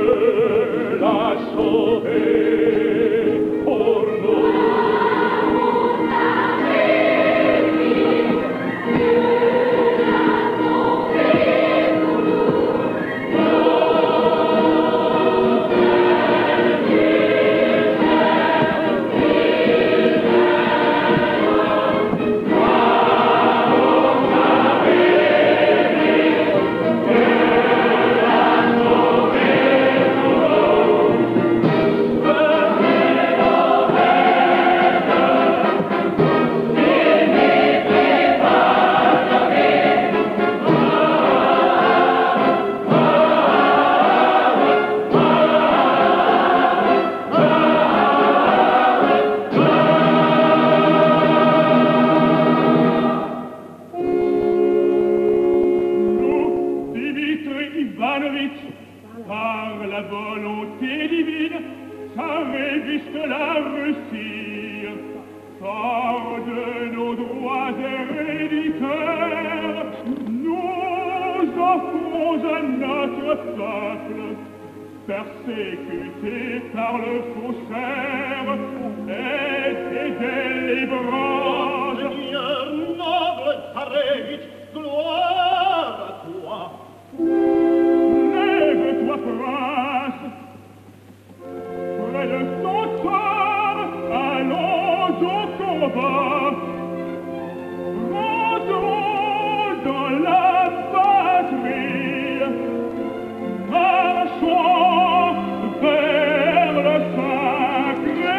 S1: la sauver pour nous. Par la volonté divine, savez jusque-là réussir. Fort de nos droits héréditaires, nous offrons à notre peuple, persécuté par le faussaire, et délivrance.
S4: Seigneur noble Tsarevitch, gloire à toi.
S1: Lève-toi, prince, près de son sort, allons au combat. Rentrons dans la patrie, marchons vers le sacré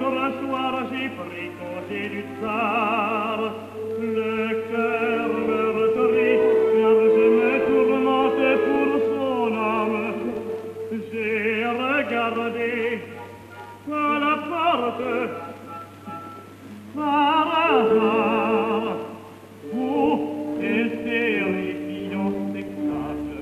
S4: L'autre soir, j'ai pris congé du tsar. Le cœur meurtri, car je me tourmente pour son âme. J'ai regardé à la porte par hasard. Oh, quel terrifiant spectacle!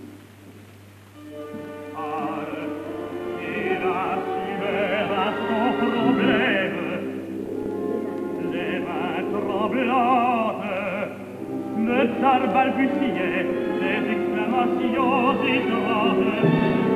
S4: Il a su à son problème, les mains tremblantes, le tsar balbutiait des exclamations étranges.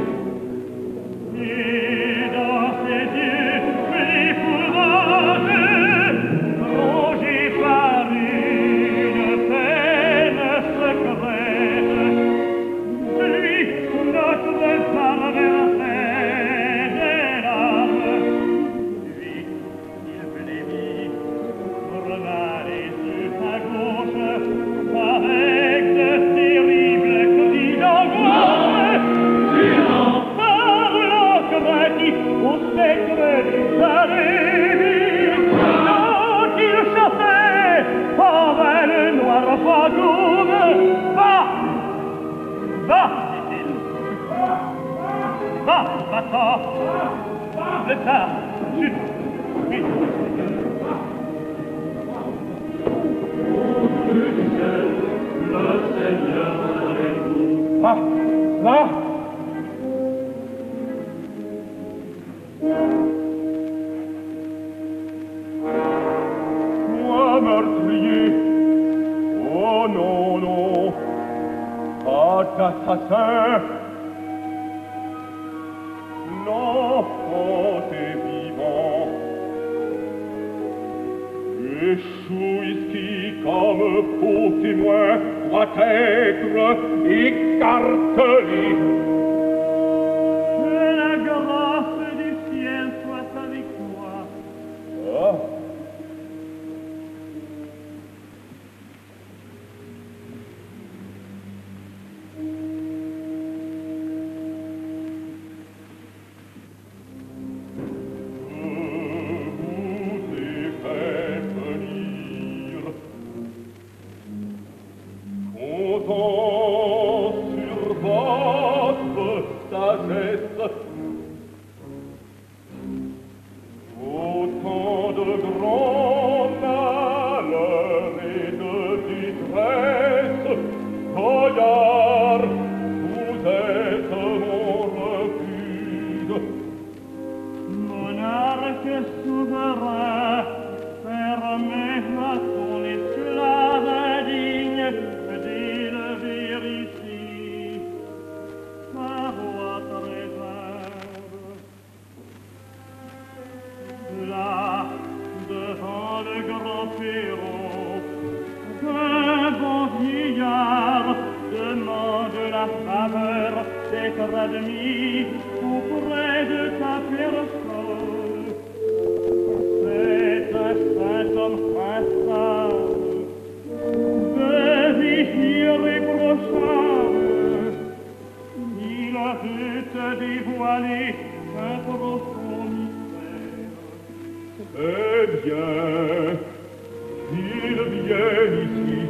S4: Et dans ses yeux l'épouvanté, rongé par une peine secrète, lui, notre tsar versait des larmes. Lui, il blêmit, remalé sur sa gauche, avec de terribles cris d'angoisse. Au spectre du palais, dont il chassait par le noir fantôme. Va, va, dit-il. Va, va-t'en. Le tsar, chut, vite. Le Seigneur avec vous. Va, va.
S1: Moi meurtrier, oh non, non, pas d'assassin. L'enfant est vivant. Et Chouiski, comme faux témoin, doit être écartelé.
S4: Que la grâce du ciel soit avec toi.
S1: Ah. Autant de grands malheurs et de détresse, Goyard, vous êtes mon refuge.
S4: Monarque souverain, fermez à ton esclave indigne d'élever ici par votre réserve. Là, devant le grand perron, un bon vieillard demande la faveur d'être admis auprès de ta personne. C'est un saint homme instable, de vie irréprochable. Il veut te dévoiler un profond mystère.
S1: Eh bien, il vient ici.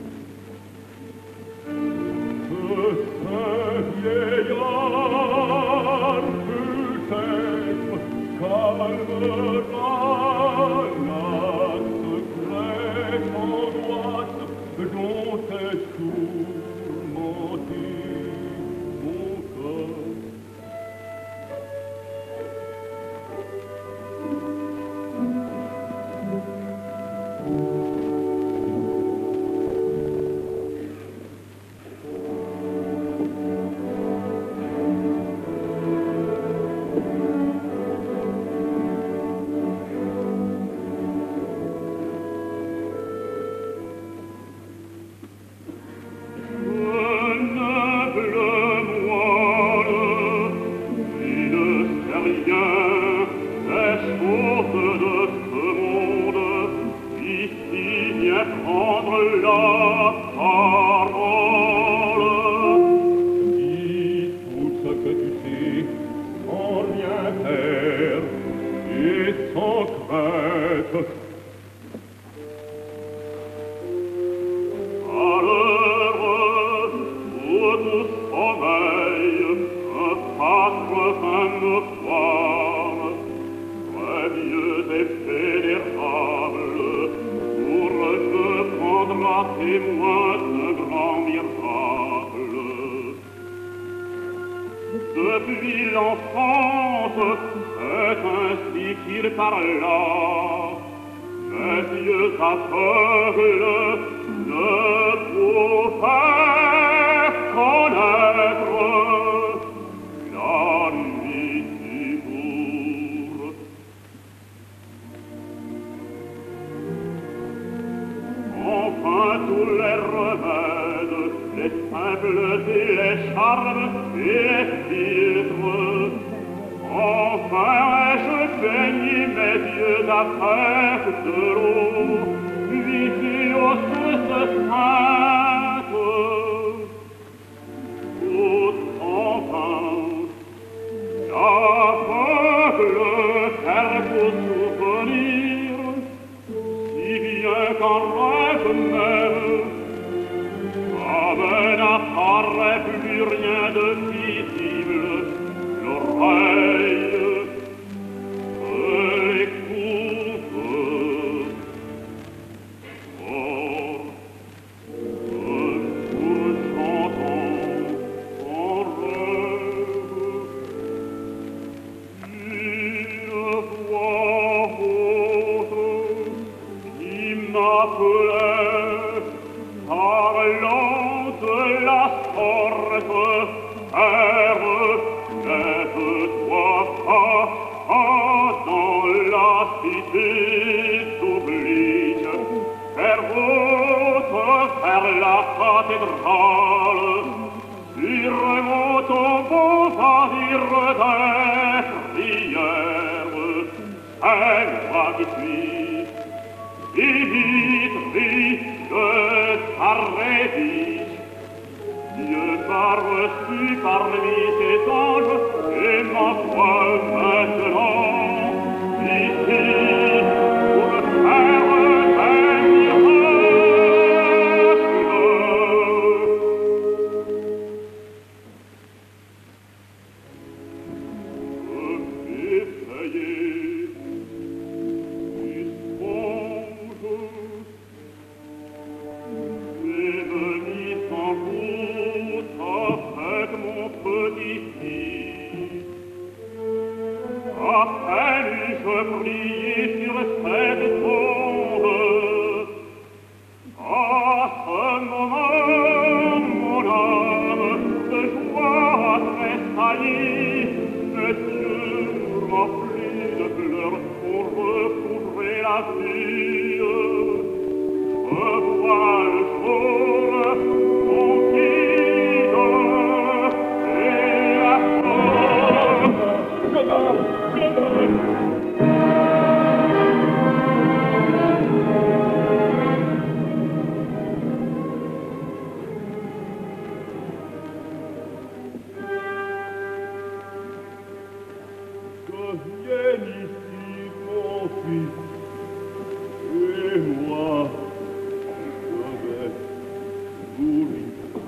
S1: Ce saint vieillard peut-être calmera la secrète angoisse dont est tourmenté mon corps. sans crainte. À l'heure où tout sommeil, quatre femmes foires, prévieux et fédérables, pour se prendre à témoin d'un grand miracle. Depuis l'enfance, c'est ainsi qu'il parla, mes yeux aveugles ne pouvaient connaître la nuit du jour. Enfin tous les remèdes, les simples et les charmes et les filtres, enfin je baignis mes yeux avec de l'eau, vivus aux sources saintes. Tout en vain, l'aveugle perd vos souvenirs, si bien qu'en rêve même, n'apparaît plus rien de visible, l'oreille l'écoute. Or, nous chantons en rêve une voix haute qui m'appelait, parlant de la sorte, père, lève-toi dans la cité s'oblige, vers haute, vers la cathédrale, sur mon tombeau dire des prières, c'est moi qui suis, Dimitri de Sarrévis. Dieu m'a reçu parmi ses anges et m'envoie maintenant ici pour faire un miracle. Effrayé du songe, j'ai venu sans route avec mon petit-fils. À peine je priais sur cette tombe, à ce moment, mon âme de joie tressaillit, mes yeux remplis de pleurs pour recouvrer la vie. Revois le jour, mon guide, et la que vienne ici mon fils, et moi, je vais mourir.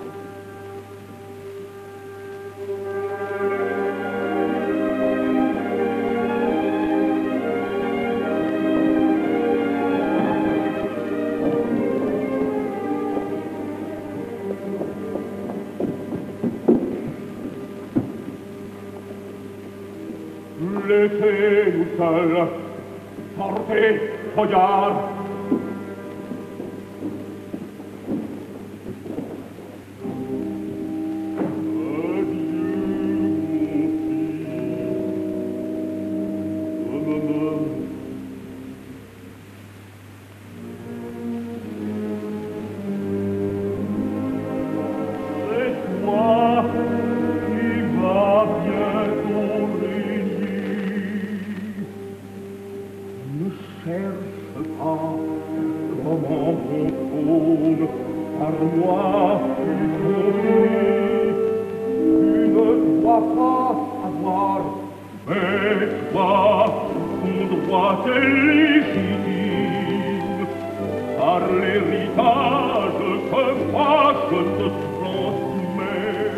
S1: Laissez-nous seuls, sortez, regarde. Toi, droit est légitime par l'héritage que moi je te transmets.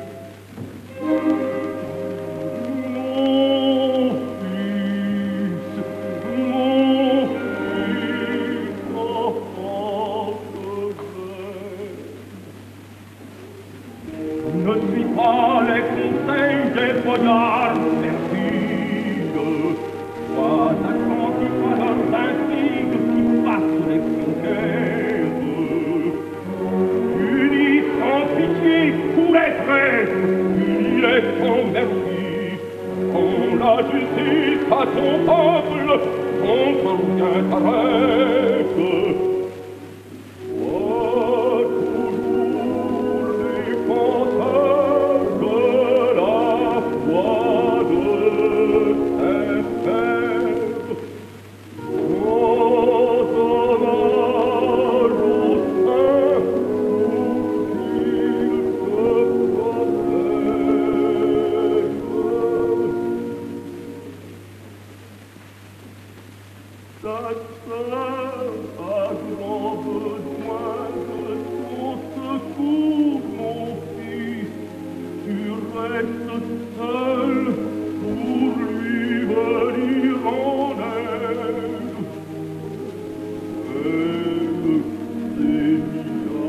S1: Mon fils, enfant de ne suis pas les conseils des boyards perfides. Sois attentif à leurs intrigues qui passent les frontières. Unis sans pitié pour les traits, unis les sans merci. Quand la justice à ton peuple contre rien t'arrête. Sois toujours défenseur de la foi de tes pères. Rends hommage au saint pour qu'il te protège. Ta sœur a grand besoin de ton secours, mon fils. Tu restes seul pour lui venir en aide. Aide, Seigneur,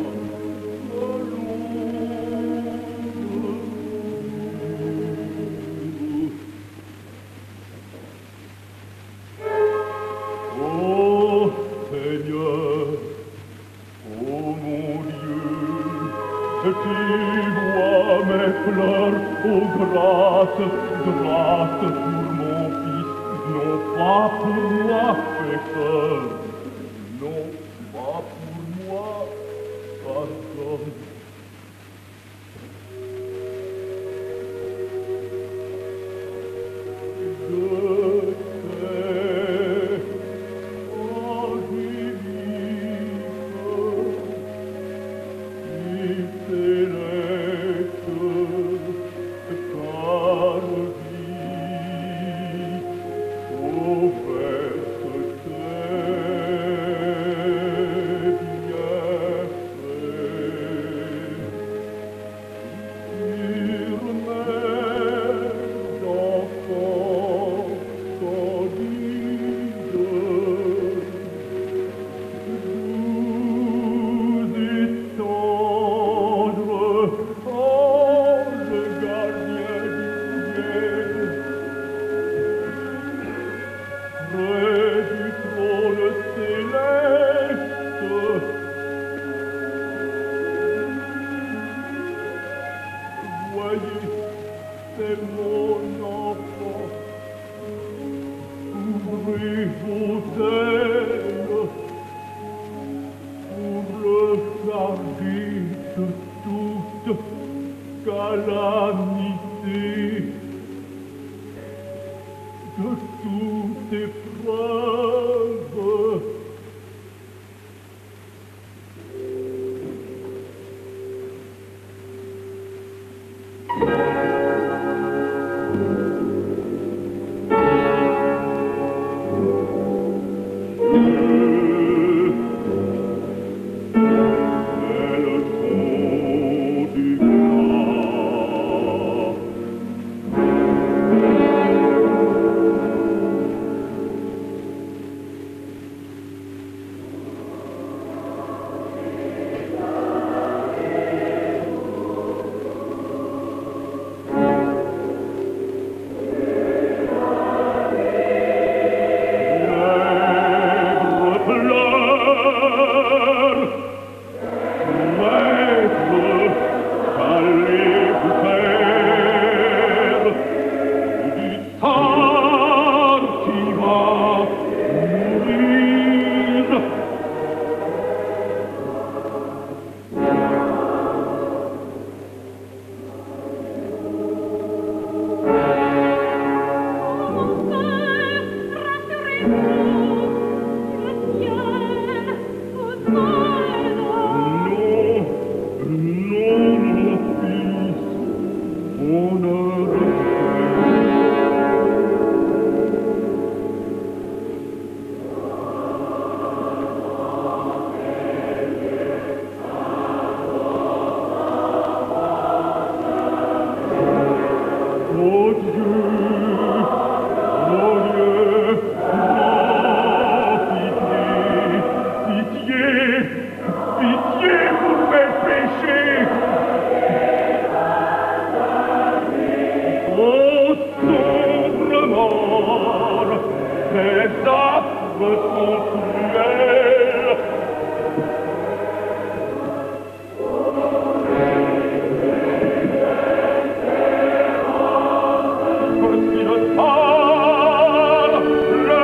S1: oh Seigneur, oh mon Dieu, tu vois mes pleurs, oh grâce, grâce pour mon fils, non pas pour moi, pécheur, non pas pour moi, pardonne. Je t'ai c'est mon enfant. Ouvrez vos ailes pour le garder de toute calamité, de toute épreuve. sont cruelles. Si le sale, le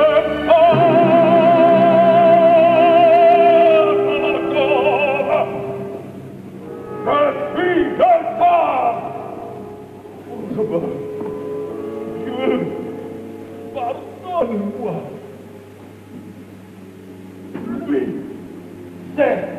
S1: sale, je suis le sale. Dieu, pardonne-moi. Lui, c'est